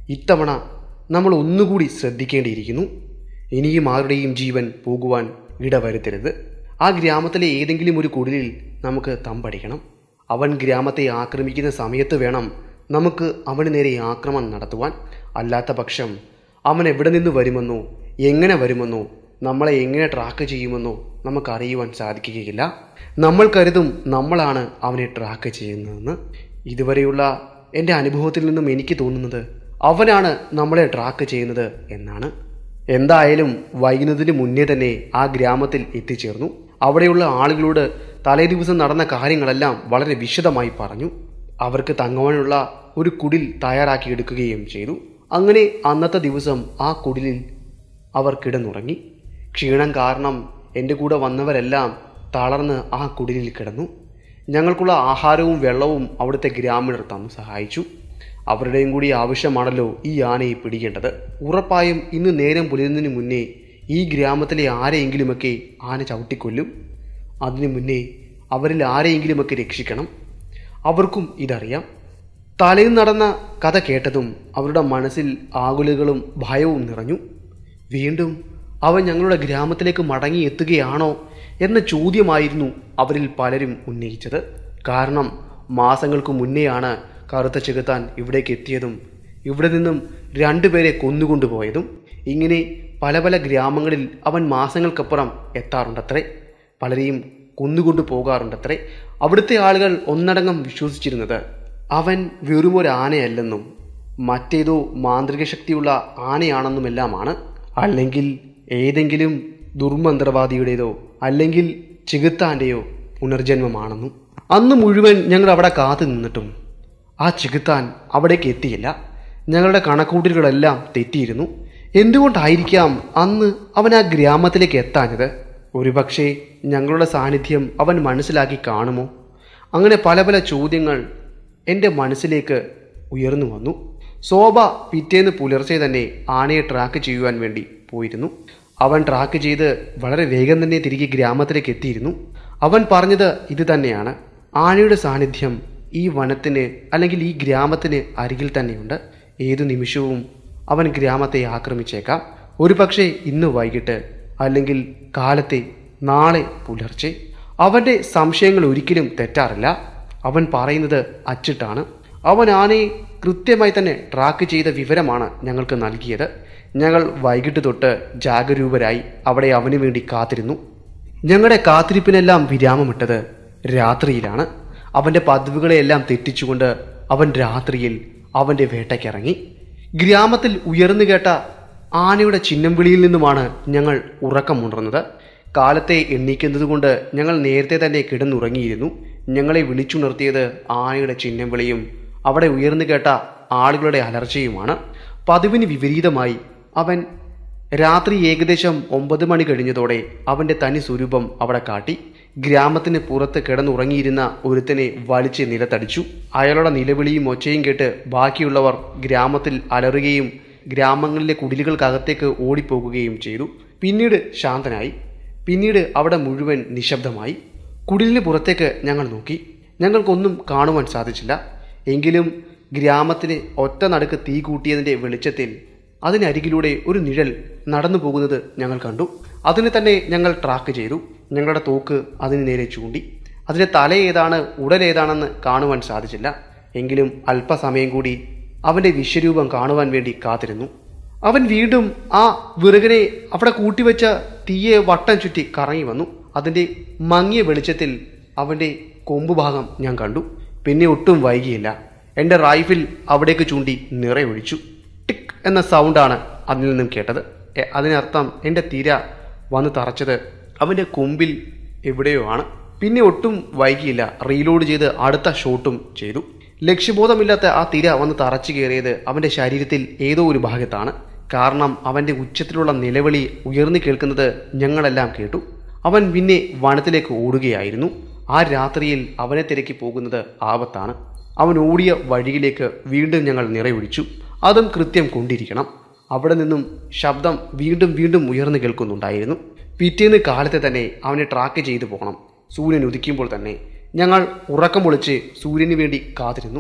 ഇത്തവണ നമ്മൾ ഒന്നുകൂടി ശ്രദ്ധിക്കേണ്ടിയിരിക്കുന്നു. ഇനിയും ആരുടെയും ജീവൻ പോകുവാൻ ഇടവരുത്തരുത്. ആ ഗ്രാമത്തിലെ ഏതെങ്കിലും ഒരു കുടിലിൽ നമുക്ക് തമ്പടിക്കണം. അവൻ ഗ്രാമത്തെ ആക്രമിക്കുന്ന സമയത്ത് വേണം നമുക്ക് അവന് നേരെ ആക്രമണം നടത്തുവാൻ. അല്ലാത്ത പക്ഷം അവൻ എവിടെ നിന്ന് വരുമെന്നോ എങ്ങനെ വരുമെന്നോ നമ്മളെ എങ്ങനെ ട്രാക്ക് ചെയ്യുമെന്നോ നമുക്കറിയുവാൻ സാധിക്കുകയില്ല. നമ്മൾ കരുതും നമ്മളാണ് അവനെ ട്രാക്ക് ചെയ്യുന്നതെന്ന്. ഇതുവരെയുള്ള എൻ്റെ അനുഭവത്തിൽ നിന്നും എനിക്ക് തോന്നുന്നത് അവനാണ് നമ്മളെ ട്രാക്ക് ചെയ്യുന്നത് എന്നാണ്. എന്തായാലും വൈകുന്നതിന് മുന്നേ തന്നെ ആ ഗ്രാമത്തിൽ എത്തിച്ചേർന്നു. അവിടെയുള്ള ആളുകളോട് തലേ ദിവസം നടന്ന കാര്യങ്ങളെല്ലാം വളരെ വിശദമായി പറഞ്ഞു. അവർക്ക് തങ്ങുവാനുള്ള ഒരു കുടിൽ തയ്യാറാക്കിയെടുക്കുകയും ചെയ്തു. അങ്ങനെ അന്നത്തെ ദിവസം ആ കുടിലിൽ അവർ കിടന്നുറങ്ങി. ക്ഷീണം കാരണം എൻ്റെ കൂടെ വന്നവരെല്ലാം തളർന്ന് ആ കുടിലിൽ കിടന്നു. ഞങ്ങൾക്കുള്ള ആഹാരവും വെള്ളവും അവിടുത്തെ ഗ്രാമീണർ തന്നു സഹായിച്ചു. അവരുടെയും കൂടി ആവശ്യമാണല്ലോ ഈ ആനയെ പിടിക്കേണ്ടത്. ഉറപ്പായും ഇന്ന് നേരം പുലരുന്നതിന് മുന്നേ ഈ ഗ്രാമത്തിലെ ആരെയെങ്കിലുമൊക്കെ ആന ചവിട്ടിക്കൊല്ലും. അതിനു മുന്നേ അവരിൽ ആരെയെങ്കിലുമൊക്കെ രക്ഷിക്കണം. അവർക്കും ഇതറിയാം. തലേന്ന് നടന്ന കഥ കേട്ടതും അവരുടെ മനസ്സിൽ ആകുലകളും ഭയവും നിറഞ്ഞു. വീണ്ടും അവൻ ഞങ്ങളുടെ ഗ്രാമത്തിലേക്ക് മടങ്ങിയെത്തുകയാണോ എന്ന ചോദ്യമായിരുന്നു അവരിൽ പലരും ഉന്നയിച്ചത്. കാരണം മാസങ്ങൾക്ക് മുന്നെയാണ് കറുത്ത ചെകുത്താൻ ഇവിടേക്ക് എത്തിയതും ഇവിടെ നിന്നും 2 പേരെ കൊന്നുകൊണ്ടുപോയതും. ഇങ്ങനെ പല പല ഗ്രാമങ്ങളിൽ അവൻ മാസങ്ങൾക്കപ്പുറം എത്താറുണ്ടത്രേ. പലരെയും കൊന്നുകൊണ്ടു പോകാറുണ്ടത്രേ. അവിടുത്തെ ആളുകൾ ഒന്നടങ്കം വിശ്വസിച്ചിരുന്നത് അവൻ വെറുമൊരു ആനയല്ലെന്നും മറ്റേതോ മാന്ത്രിക ശക്തിയുള്ള ആനയാണെന്നുമെല്ലാമാണ്. അല്ലെങ്കിൽ ഏതെങ്കിലും ദുർമന്ത്രവാദിയുടേതോ അല്ലെങ്കിൽ ചെകുത്താൻ്റെയോ പുനർജന്മമാണെന്നും. അന്ന് മുഴുവൻ ഞങ്ങൾ അവിടെ കാത്തു നിന്നിട്ടും ആ ചെകുത്താൻ അവിടേക്ക് എത്തിയില്ല. ഞങ്ങളുടെ കണക്കൂട്ടലുകളെല്ലാം തെറ്റിയിരുന്നു. എന്തുകൊണ്ടായിരിക്കാം അന്ന് അവൻ ആ ഗ്രാമത്തിലേക്ക് എത്താഞ്ഞത്? ഒരുപക്ഷെ ഞങ്ങളുടെ സാന്നിധ്യം അവൻ മനസ്സിലാക്കി കാണുമോ? അങ്ങനെ പല പല ചോദ്യങ്ങൾ എൻ്റെ മനസ്സിലേക്ക് ഉയർന്നു വന്നു. ശോഭ പിറ്റേന്ന് പുലർച്ചെ തന്നെ ആനയെ ട്രാക്ക് ചെയ്യുവാൻ വേണ്ടി പോയിരുന്നു. അവൻ ട്രാക്ക് ചെയ്ത് വളരെ വേഗം തന്നെ തിരികെ ഗ്രാമത്തിലേക്ക് എത്തിയിരുന്നു. അവൻ പറഞ്ഞത് ഇത് തന്നെയാണ്: ആനയുടെ സാന്നിധ്യം ഈ വനത്തിന് അല്ലെങ്കിൽ ഈ ഗ്രാമത്തിന് അരികിൽ തന്നെയുണ്ട്. ഏതു നിമിഷവും അവൻ ഗ്രാമത്തെ ആക്രമിച്ചേക്കാം. ഒരുപക്ഷെ ഇന്ന് വൈകിട്ട് അല്ലെങ്കിൽ കാലത്തെ നാളെ പുലർച്ചെ. അവൻ്റെ സംശയങ്ങൾ ഒരിക്കലും തെറ്റാറില്ല. അവൻ പറയുന്നത് അച്ചിട്ടാണ്. അവൻ ആനയെ കൃത്യമായി തന്നെ ട്രാക്ക് ചെയ്ത വിവരമാണ് ഞങ്ങൾക്ക് നൽകിയത്. ഞങ്ങൾ വൈകിട്ട് തൊട്ട് ജാഗരൂകരായി അവിടെ അവന് വേണ്ടി കാത്തിരുന്നു. ഞങ്ങളുടെ കാത്തിരിപ്പിനെല്ലാം വിരാമമിട്ടത് രാത്രിയിലാണ്. അവൻ്റെ പതിവുകളെയെല്ലാം തെറ്റിച്ചുകൊണ്ട് അവൻ രാത്രിയിൽ അവൻ്റെ വേട്ടയ്ക്കിറങ്ങി. ഗ്രാമത്തിൽ ഉയർന്നു കേട്ട ആനയുടെ ചിഹ്നം വിളിയിൽ നിന്നുമാണ് ഞങ്ങൾ ഉറക്കമുണർന്നത്. കാലത്തെ എണ്ണീക്കുന്നത് കൊണ്ട് ഞങ്ങൾ നേരത്തെ തന്നെ കിടന്നുറങ്ങിയിരുന്നു. ഞങ്ങളെ വിളിച്ചുണർത്തിയത് ആനയുടെ ചിഹ്നം വിളിയും അവിടെ ഉയർന്നു കേട്ട ആളുകളുടെ അലർച്ചയുമാണ്. പതിവിന് വിപരീതമായി അവൻ രാത്രി ഏകദേശം 9 മണി കഴിഞ്ഞതോടെ അവൻ്റെ തനി സ്വരൂപം അവിടെ കാട്ടി. ഗ്രാമത്തിന് പുറത്ത് കിടന്നുറങ്ങിയിരുന്ന ഒരുത്തനെ വലിച്ച് നിലത്തടിച്ചു. അയാളുടെ നിലവിളിയും ഒച്ചയും കേട്ട് ബാക്കിയുള്ളവർ ഗ്രാമത്തിൽ അലറുകയും ഗ്രാമങ്ങളിലെ കുടിലുകൾക്കകത്തേക്ക് ഓടിപ്പോകുകയും ചെയ്തു. പിന്നീട് ശാന്തനായി. പിന്നീട് അവിടെ മുഴുവൻ നിശബ്ദമായി. കുടിലിന് പുറത്തേക്ക് ഞങ്ങൾ നോക്കി. ഞങ്ങൾക്കൊന്നും കാണുവാൻ സാധിച്ചില്ല. എങ്കിലും ഗ്രാമത്തിന് ഒറ്റ നടുക്ക് തീ കൂട്ടിയതിൻ്റെ വെളിച്ചത്തിൽ അതിനരികിലൂടെ ഒരു നിഴൽ നടന്നു പോകുന്നത് ഞങ്ങൾ കണ്ടു. അതിനെ തന്നെ ഞങ്ങൾ ട്രാക്ക് ചെയ്തു. ഞങ്ങളുടെ തോക്ക് അതിന് നേരെ ചൂണ്ടി. അതിൻ്റെ തല ഏതാണ് ഉടലേതാണെന്ന് കാണുവാൻ സാധിച്ചില്ല. എങ്കിലും അല്പസമയം കൂടി അവൻ്റെ വിശ്വരൂപം കാണുവാൻ വേണ്ടി കാത്തിരുന്നു. അവൻ വീണ്ടും ആ വിറകിനെ അവിടെ കൂട്ടിവെച്ച തീയെ വട്ടം ചുറ്റി കറങ്ങി വന്നു. അതിൻ്റെ മങ്ങിയ വെളിച്ചത്തിൽ അവൻ്റെ കൊമ്പുഭാഗം ഞാൻ കണ്ടു. പിന്നെ ഒട്ടും വൈകിയില്ല. എൻ്റെ റൈഫിൽ അവിടേക്ക് ചൂണ്ടി നിറയൊഴിച്ചു. ടിക് എന്ന സൗണ്ടാണ് അതിൽ നിന്നും കേട്ടത്. അതിനർത്ഥം എൻ്റെ തിര വന്ന് തറച്ചത് അവൻ്റെ കൊമ്പിൽ എവിടെയോ ആണ്. പിന്നെ ഒട്ടും വൈകിയില്ല. റീലോഡ് ചെയ്ത് അടുത്ത ഷോട്ടും ചെയ്തു. ലക്ഷ്യബോധമില്ലാത്ത ആ തിര വന്ന് തറച്ചു കയറിയത് അവൻ്റെ ശരീരത്തിൽ ഏതോ ഒരു ഭാഗത്താണ്. കാരണം അവൻ്റെ ഉച്ചത്തിലുള്ള നിലവിളി ഉയർന്നു കേൾക്കുന്നത് ഞങ്ങളെല്ലാം കേട്ടു. അവൻ പിന്നെ വനത്തിലേക്ക് ഓടുകയായിരുന്നു. ആ രാത്രിയിൽ അവനെ തിരക്കി പോകുന്നത് ആപത്താണ്. അവൻ ഓടിയ വഴിയിലേക്ക് വീണ്ടും ഞങ്ങൾ നിറയൊഴിച്ചു. അതും കൃത്യം കൊണ്ടിരിക്കണം. അവിടെ നിന്നും ശബ്ദം വീണ്ടും വീണ്ടും ഉയർന്നു കേൾക്കുന്നുണ്ടായിരുന്നു. പിറ്റേന്ന് കാലത്തെ തന്നെ അവനെ ട്രാക്ക് ചെയ്തു പോകണം. സൂര്യൻ ഉദിക്കുമ്പോൾ തന്നെ ഞങ്ങൾ ഉറക്കം പൊളിച്ച് സൂര്യന് വേണ്ടി കാത്തിരുന്നു.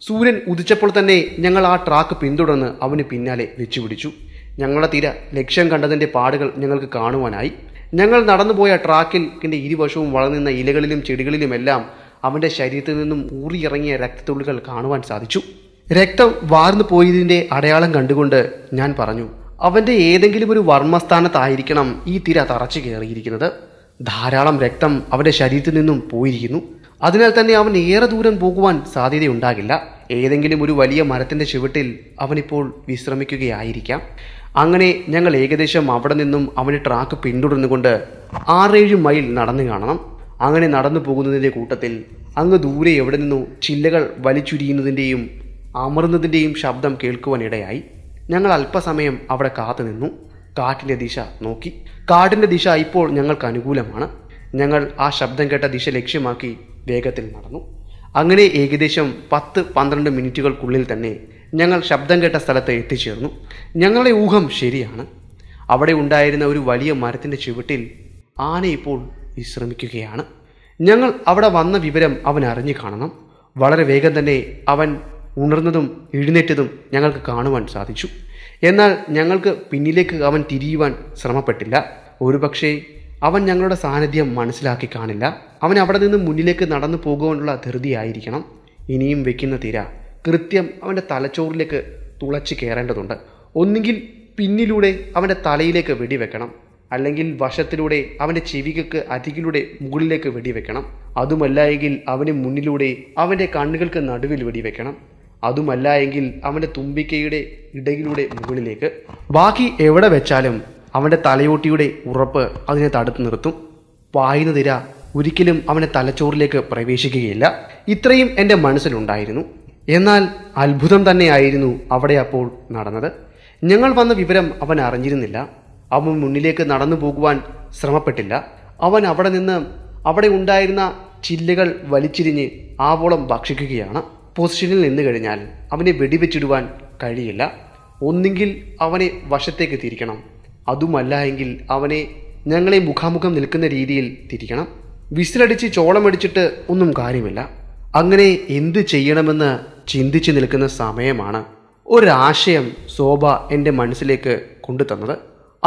സൂര്യൻ ഉദിച്ചപ്പോൾ തന്നെ ഞങ്ങൾ ആ ട്രാക്ക് പിന്തുടർന്ന് അവന് പിന്നാലെ വെച്ചുപിടിച്ചു. ഞങ്ങളുടെ തിര ലക്ഷ്യം കണ്ടതിൻ്റെ പാടുകൾ ഞങ്ങൾക്ക് കാണുവാനായി. ഞങ്ങൾ നടന്നുപോയ ട്രാക്കിൻ്റെ ഇരുവശവും വളർന്നിരുന്ന ഇലകളിലും ചെടികളിലുമെല്ലാം അവൻ്റെ ശരീരത്തിൽ നിന്നും ഊറിയിറങ്ങിയ രക്തത്തുള്ളികൾ കാണുവാൻ സാധിച്ചു. രക്തം വാർന്നു പോയതിൻ്റെ അടയാളം കണ്ടുകൊണ്ട് ഞാൻ പറഞ്ഞു, അവൻ്റെ ഏതെങ്കിലും ഒരു വർമ്മസ്ഥാനത്തായിരിക്കണം ഈ തിര തറച്ചു കയറിയിരിക്കുന്നത്. ധാരാളം രക്തം അവൻ്റെ ശരീരത്തിൽ നിന്നും പോയിരിക്കുന്നു. അതിനാൽ തന്നെ അവൻ ഏറെ ദൂരം പോകുവാൻ സാധ്യതയുണ്ടാകില്ല. ഏതെങ്കിലും ഒരു വലിയ മരത്തിൻ്റെ ചുവട്ടിൽ അവനിപ്പോൾ വിശ്രമിക്കുകയായിരിക്കാം. അങ്ങനെ ഞങ്ങൾ ഏകദേശം അവിടെ നിന്നും അവൻ്റെ ട്രാക്ക് പിന്തുടർന്നുകൊണ്ട് 6-7 മൈൽ നടന്നു കാണണം. അങ്ങനെ നടന്നു പോകുന്നതിൻ്റെ കൂട്ടത്തിൽ അങ്ങ് ദൂരെ എവിടെ നിന്നോ ചില്ലകൾ വലിച്ചുരിയുന്നതിൻ്റെയും അമർന്നതിൻ്റെയും ശബ്ദം കേൾക്കുവാനിടയായി. ഞങ്ങൾ അല്പസമയം അവിടെ കാത്തു നിന്നു. കാറ്റിൻ്റെ ദിശ നോക്കി. കാടിൻ്റെ ദിശ ഇപ്പോൾ ഞങ്ങൾക്ക് അനുകൂലമാണ്. ഞങ്ങൾ ആ ശബ്ദം കേട്ട ദിശ ലക്ഷ്യമാക്കി വേഗത്തിൽ നടന്നു. അങ്ങനെ ഏകദേശം 10-12 മിനിറ്റുകൾക്കുള്ളിൽ തന്നെ ഞങ്ങൾ ശബ്ദം കേട്ട സ്ഥലത്ത് എത്തിച്ചേർന്നു. ഞങ്ങളുടെ ഊഹം ശരിയാണ്. അവിടെ ഉണ്ടായിരുന്ന ഒരു വലിയ മരത്തിൻ്റെ ചുവട്ടിൽ ആന ഇപ്പോൾ വിശ്രമിക്കുകയാണ്. ഞങ്ങൾ അവിടെ വന്ന വിവരം അവൻ അറിഞ്ഞു കാണണം. വളരെ വേഗം തന്നെ അവൻ ഉണർന്നതും എഴുന്നേറ്റതും ഞങ്ങൾക്ക് കാണുവാൻ സാധിച്ചു. എന്നാൽ ഞങ്ങൾക്ക് പിന്നിലേക്ക് അവൻ തിരിയുവാൻ ശ്രമപ്പെട്ടില്ല. ഒരുപക്ഷെ അവൻ ഞങ്ങളുടെ സാന്നിധ്യം മനസ്സിലാക്കി കാണില്ല. അവൻ അവിടെ നിന്ന് മുന്നിലേക്ക് നടന്നു പോകുവാനുള്ള ധൃതിയായിരിക്കണം. ഇനിയും വെക്കുന്ന തിര കൃത്യം അവൻ്റെ തലച്ചോറിലേക്ക് തുളച്ച് കയറേണ്ടതുണ്ട്. ഒന്നുകിൽ പിന്നിലൂടെ അവൻ്റെ തലയിലേക്ക് വെടിവെക്കണം, അല്ലെങ്കിൽ വശത്തിലൂടെ അവൻ്റെ ചെവികൾക്ക് അരികിലൂടെ മുകളിലേക്ക് വെടിവെക്കണം. അതുമല്ല എങ്കിൽ അവന് മുന്നിലൂടെ അവൻ്റെ കണ്ണുകൾക്ക് നടുവിൽ വെടിവെക്കണം. അതുമല്ല എങ്കിൽ അവൻ്റെ തുമ്പിക്കൈയുടെ ഇടയിലൂടെ മുകളിലേക്ക്. ബാക്കി എവിടെ വെച്ചാലും അവൻ്റെ തലയോട്ടിയുടെ ഉറപ്പ് അതിനെ തടുത്തു നിർത്തും. പായുന്ന തിര ഒരിക്കലും അവൻ്റെ തലച്ചോറിലേക്ക് പ്രവേശിക്കുകയില്ല. ഇത്രയും എൻ്റെ മനസ്സിലുണ്ടായിരുന്നു. എന്നാൽ അത്ഭുതം തന്നെയായിരുന്നു അവിടെ അപ്പോൾ നടന്നത്. ഞങ്ങൾ വന്ന വിവരം അവൻ അറിഞ്ഞിരുന്നില്ല. അവൻ മുന്നിലേക്ക് നടന്നു പോകുവാൻ ശ്രമപ്പെട്ടില്ല. അവൻ അവിടെ നിന്ന് അവിടെ ഉണ്ടായിരുന്ന ചില്ലകൾ വലിച്ചിരിഞ്ഞ് ആവോളം ഭക്ഷിക്കുകയാണ്. പൊസിഷനിൽ നിന്ന് കഴിഞ്ഞാൽ അവനെ വെടിവെച്ചിടുവാൻ കഴിയില്ല. ഒന്നുകിൽ അവനെ വശത്തേക്ക് തിരിക്കണം, അതുമല്ല എങ്കിൽ അവനെ ഞങ്ങളെ മുഖാമുഖം നിൽക്കുന്ന രീതിയിൽ തിരിക്കണം. വിസിലടിച്ച് ചോളമടിച്ചിട്ട് ഒന്നും കാര്യമില്ല. അങ്ങനെ എന്ത് ചെയ്യണമെന്ന് ചിന്തിച്ച് നിൽക്കുന്ന സമയമാണ് ഒരാശയം ശോഭ എൻ്റെ മനസ്സിലേക്ക് കൊണ്ടുതന്നത്.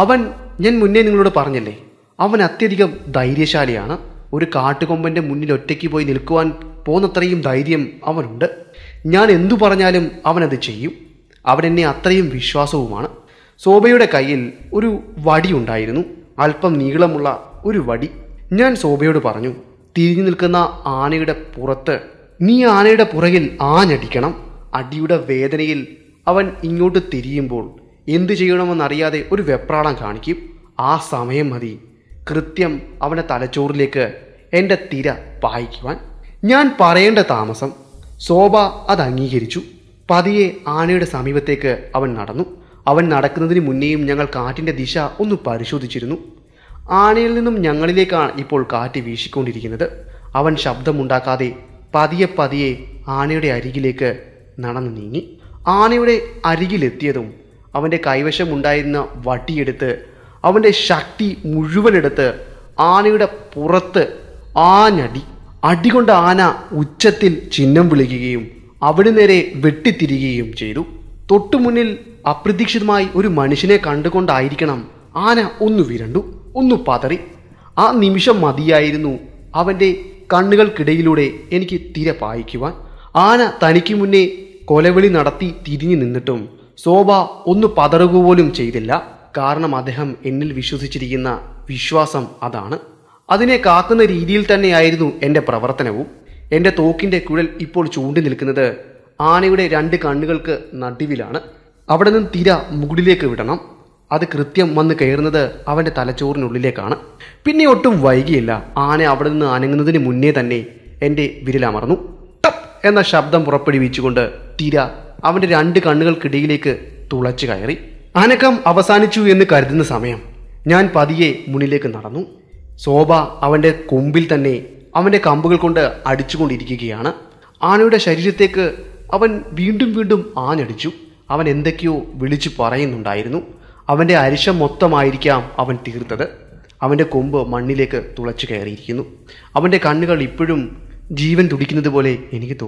ഞാൻ മുന്നേ നിങ്ങളോട് പറഞ്ഞില്ലേ, അവൻ അത്യധികം ധൈര്യശാലിയാണ്. ഒരു കാട്ടുകൊമ്പൻ്റെ മുന്നിൽ ഒറ്റയ്ക്ക് പോയി നിൽക്കുവാൻ പോന്നത്രയും ധൈര്യം അവനുണ്ട്. ഞാൻ എന്തു പറഞ്ഞാലും അവനത് ചെയ്യും. അവനെന്നെ അത്രയും വിശ്വാസവുമാണ്. ശോഭയുടെ കയ്യിൽ ഒരു വടി ഉണ്ടായിരുന്നു, അല്പം നീളമുള്ള ഒരു വടി. ഞാൻ ശോഭയോട് പറഞ്ഞു, തിരിഞ്ഞു നിൽക്കുന്ന ആനയുടെ പുറത്ത് നീ ആനയുടെ പുറകിൽ ആഞ്ഞടിക്കണം. അടിയുടെ വേദനയിൽ അവൻ ഇങ്ങോട്ട് തിരിയുമ്പോൾ എന്തു ചെയ്യണമെന്നറിയാതെ ഒരു വെപ്രാളം കാണിക്കും. ആ സമയം മതി കൃത്യം അവൻ്റെ തലച്ചോറിലേക്ക് എൻ്റെ തിര പായിക്കുവാൻ. ഞാൻ പറയേണ്ട താമസം. ശോഭ അത് അംഗീകരിച്ചു. പതിയെ ആനയുടെ സമീപത്തേക്ക് അവൻ നടന്നു. അവൻ നടക്കുന്നതിന് മുന്നേയും ഞങ്ങൾ കാറ്റിൻ്റെ ദിശ ഒന്ന് പരിശോധിച്ചിരുന്നു. ആനയിൽ നിന്നും ഞങ്ങളിലേക്കാണ് ഇപ്പോൾ കാറ്റ് വീശിക്കൊണ്ടിരിക്കുന്നത്. അവൻ ശബ്ദമുണ്ടാക്കാതെ പതിയെ പതിയെ ആനയുടെ അരികിലേക്ക് നടന്നു നീങ്ങി. ആനയുടെ അരികിലെത്തിയതും അവൻ്റെ കൈവശമുണ്ടായിരുന്ന വടിയെടുത്ത് അവൻ്റെ ശക്തി മുഴുവനെടുത്ത് ആനയുടെ പുറത്ത് ആഞ്ഞടി. അടികൊണ്ട് ആന ഉച്ചത്തിൽ ചിഹ്നം വിളിക്കുകയും അവിടെ നേരെ വെട്ടിത്തിരികുകയും ചെയ്തു. തൊട്ടുമുന്നിൽ അപ്രതീക്ഷിതമായി ഒരു മനുഷ്യനെ കണ്ടുകൊണ്ടായിരിക്കണം ആന ഒന്ന് വിരണ്ടു, ഒന്ന് പതറി. ആ നിമിഷം മതിയായിരുന്നു അവൻ്റെ കണ്ണുകൾക്കിടയിലൂടെ എനിക്ക് തിര പായിക്കുവാൻ. ആന തനിക്ക് മുന്നേ കൊലവിളി നടത്തി തിരിഞ്ഞു നിന്നിട്ടും ശോഭ ഒന്ന് പതറുക പോലും ചെയ്തില്ല. കാരണം അദ്ദേഹം എന്നിൽ വിശ്വസിച്ചിരിക്കുന്ന വിശ്വാസം അതാണ്. അതിനെ കാക്കുന്ന രീതിയിൽ തന്നെയായിരുന്നു എൻ്റെ പ്രവർത്തനവും. എൻ്റെ തോക്കിൻ്റെ കുഴൽ ഇപ്പോൾ ചൂണ്ടി നിൽക്കുന്നത് ആനയുടെ 2 കണ്ണുകൾക്ക് നടുവിലാണ്. അവിടെ നിന്ന് തിര മുകളിലേക്ക് വിടണം. അത് കൃത്യം വന്ന് കയറുന്നത് അവൻ്റെ തലച്ചോറിനുള്ളിലേക്കാണ്. പിന്നെ ഒട്ടും വൈകിയില്ല. ആന അവിടെ നിന്ന് അനങ്ങുന്നതിന് മുന്നേ തന്നെ എൻ്റെ വിരലമർന്നു. ടപ്പ് എന്ന ശബ്ദം പുറപ്പെടുവിച്ചുകൊണ്ട് തിര അവൻ്റെ 2 കണ്ണുകൾക്കിടയിലേക്ക് തുളച്ചു കയറി. അനക്കം അവസാനിച്ചു എന്ന് കരുതുന്ന സമയം ഞാൻ പതിയെ മുന്നിലേക്ക് നടന്നു. ശോഭ അവൻ്റെ കൊമ്പിൽ തന്നെ അവൻ്റെ കമ്പുകൾ കൊണ്ട് അടിച്ചുകൊണ്ടിരിക്കുകയാണ്. ആനയുടെ ശരീരത്തേക്ക് അവൻ വീണ്ടും വീണ്ടും ആഞ്ഞടിച്ചു. അവൻ എന്തൊക്കെയോ വിളിച്ചു പറയുന്നുണ്ടായിരുന്നു. അവൻ്റെ അരിശം മൊത്തമായിരിക്കാം അവൻ തീർത്തത്. അവൻ്റെ കൊമ്പ് മണ്ണിലേക്ക് തുളച്ചു കയറിയിരിക്കുന്നു. അവൻ്റെ കണ്ണുകൾ ഇപ്പോഴും ജീവൻ തുടിക്കുന്നത് പോലെ എനിക്ക് തോന്നി.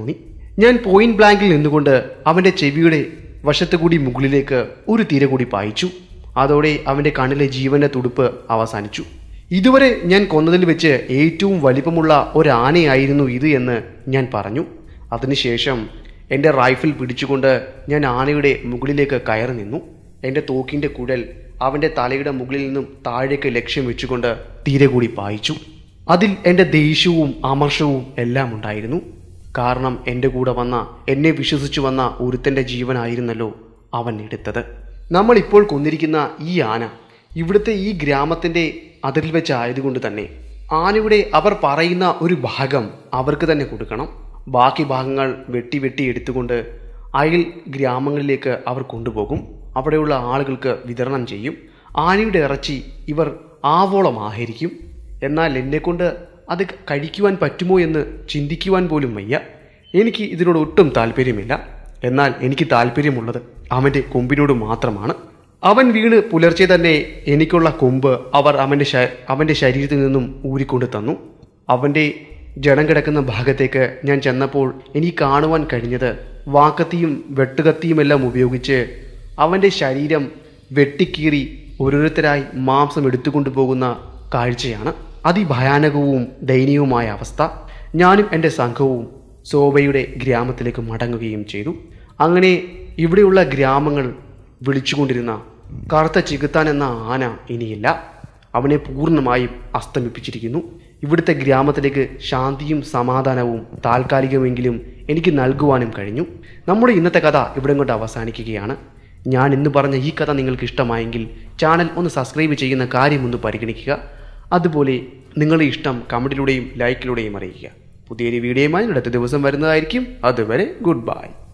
ഞാൻ പോയിന്റ് ബ്ലാങ്കിൽ നിന്നുകൊണ്ട് അവൻ്റെ ചെവിയുടെ വശത്തുകൂടി മുകളിലേക്ക് ഒരു തീര കൂടി പായിച്ചു. അതോടെ അവൻ്റെ കണ്ണിലെ ജീവന്റെ തുടുപ്പ് അവസാനിച്ചു. ഇതുവരെ ഞാൻ കൊന്നതിൽ വെച്ച് ഏറ്റവും വലിപ്പമുള്ള ഒരാനയായിരുന്നു ഇത് എന്ന് ഞാൻ പറഞ്ഞു. അതിനുശേഷം എൻ്റെ റൈഫിൾ പിടിച്ചുകൊണ്ട് ഞാൻ ആനയുടെ മുകളിലേക്ക് കയറി നിന്നു. എൻ്റെ തോക്കിൻ്റെ കുഴൽ അവൻ്റെ തലയുടെ മുകളിൽ നിന്നും താഴേക്ക് ലക്ഷ്യം വെച്ചുകൊണ്ട് തീരെ കൂടി പായിച്ചു. അതിൽ എൻ്റെ ദേഷ്യവും അമർഷവും എല്ലാം ഉണ്ടായിരുന്നു. കാരണം എൻ്റെ കൂടെ വന്ന, എന്നെ വിശ്വസിച്ചു വന്ന ഒരുത്തൻ്റെ ജീവനായിരുന്നല്ലോ അവൻ എടുത്തത്. നമ്മളിപ്പോൾ കൊന്നിരിക്കുന്ന ഈ ആന ഇവിടുത്തെ ഈ ഗ്രാമത്തിൻ്റെ അതിരിൽ വെച്ചായതുകൊണ്ട് തന്നെ ആനയുടെ അവർ പറയുന്ന ഒരു ഭാഗം അവർക്ക് തന്നെ കൊടുക്കണം. ബാക്കി ഭാഗങ്ങൾ വെട്ടി എടുത്തുകൊണ്ട് അയൽ ഗ്രാമങ്ങളിലേക്ക് അവർ കൊണ്ടുപോകും. അവിടെയുള്ള ആളുകൾക്ക് വിതരണം ചെയ്യും. ആനയുടെ ഇറച്ചി ഇവർ ആവോളം ആഹരിക്കും. എന്നാൽ എന്നെക്കൊണ്ട് അത് കഴിക്കുവാൻ പറ്റുമോ എന്ന് ചിന്തിക്കുവാൻ പോലും വയ്യ. എനിക്ക് ഇതിനോട് ഒട്ടും താല്പര്യമില്ല. എന്നാൽ എനിക്ക് താല്പര്യമുള്ളത് അവൻ്റെ കൊമ്പിനോട് മാത്രമാണ്. അവൻ വീണ് പുലർച്ചെ തന്നെ എനിക്കുള്ള കൊമ്പ് അവർ അവൻ്റെ ശരീരത്തിൽ നിന്നും ഊരിക്കൊണ്ട് തന്നു. അവൻ്റെ ജഡം കിടക്കുന്ന ഭാഗത്തേക്ക് ഞാൻ ചെന്നപ്പോൾ എനിക്ക് കാണുവാൻ കഴിഞ്ഞത് വാക്കത്തിയും വെട്ടുകത്തിയുമെല്ലാം ഉപയോഗിച്ച് അവൻ്റെ ശരീരം വെട്ടിക്കീറി ഓരോരുത്തരായി മാംസം എടുത്തുകൊണ്ടു പോകുന്ന കാഴ്ചയാണ്. അതിഭയാനകവും ദയനീയവുമായ അവസ്ഥ. ഞാനും എൻ്റെ സംഘവും സോബയുടെ ഗ്രാമത്തിലേക്ക് മടങ്ങുകയും ചെയ്തു. അങ്ങനെ ഇവിടെയുള്ള ഗ്രാമങ്ങൾ വിളിച്ചുകൊണ്ടിരുന്ന കറുത്ത ചികുത്താൻ എന്ന ആന ഇനിയില്ല. അവനെ പൂർണ്ണമായും അസ്തമിപ്പിച്ചിരിക്കുന്നു. ഇവിടുത്തെ ഗ്രാമത്തിലേക്ക് ശാന്തിയും സമാധാനവും താൽക്കാലികമെങ്കിലും എനിക്ക് നൽകുവാനും കഴിഞ്ഞു. നമ്മുടെ ഇന്നത്തെ കഥ ഇവിടെ കൊണ്ട് അവസാനിക്കുകയാണ്. ഞാൻ ഇന്ന് പറഞ്ഞ ഈ കഥ നിങ്ങൾക്ക് ഇഷ്ടമായെങ്കിൽ ചാനൽ ഒന്ന് സബ്സ്ക്രൈബ് ചെയ്യുന്ന കാര്യം ഒന്ന് പരിഗണിക്കുക. അതുപോലെ നിങ്ങളുടെ ഇഷ്ടം കമൻറ്റിലൂടെയും ലൈക്കിലൂടെയും അറിയിക്കുക. പുതിയൊരു വീഡിയോയുമായി അടുത്ത ദിവസം വരുന്നതായിരിക്കും. അതുവരെ ഗുഡ് ബൈ.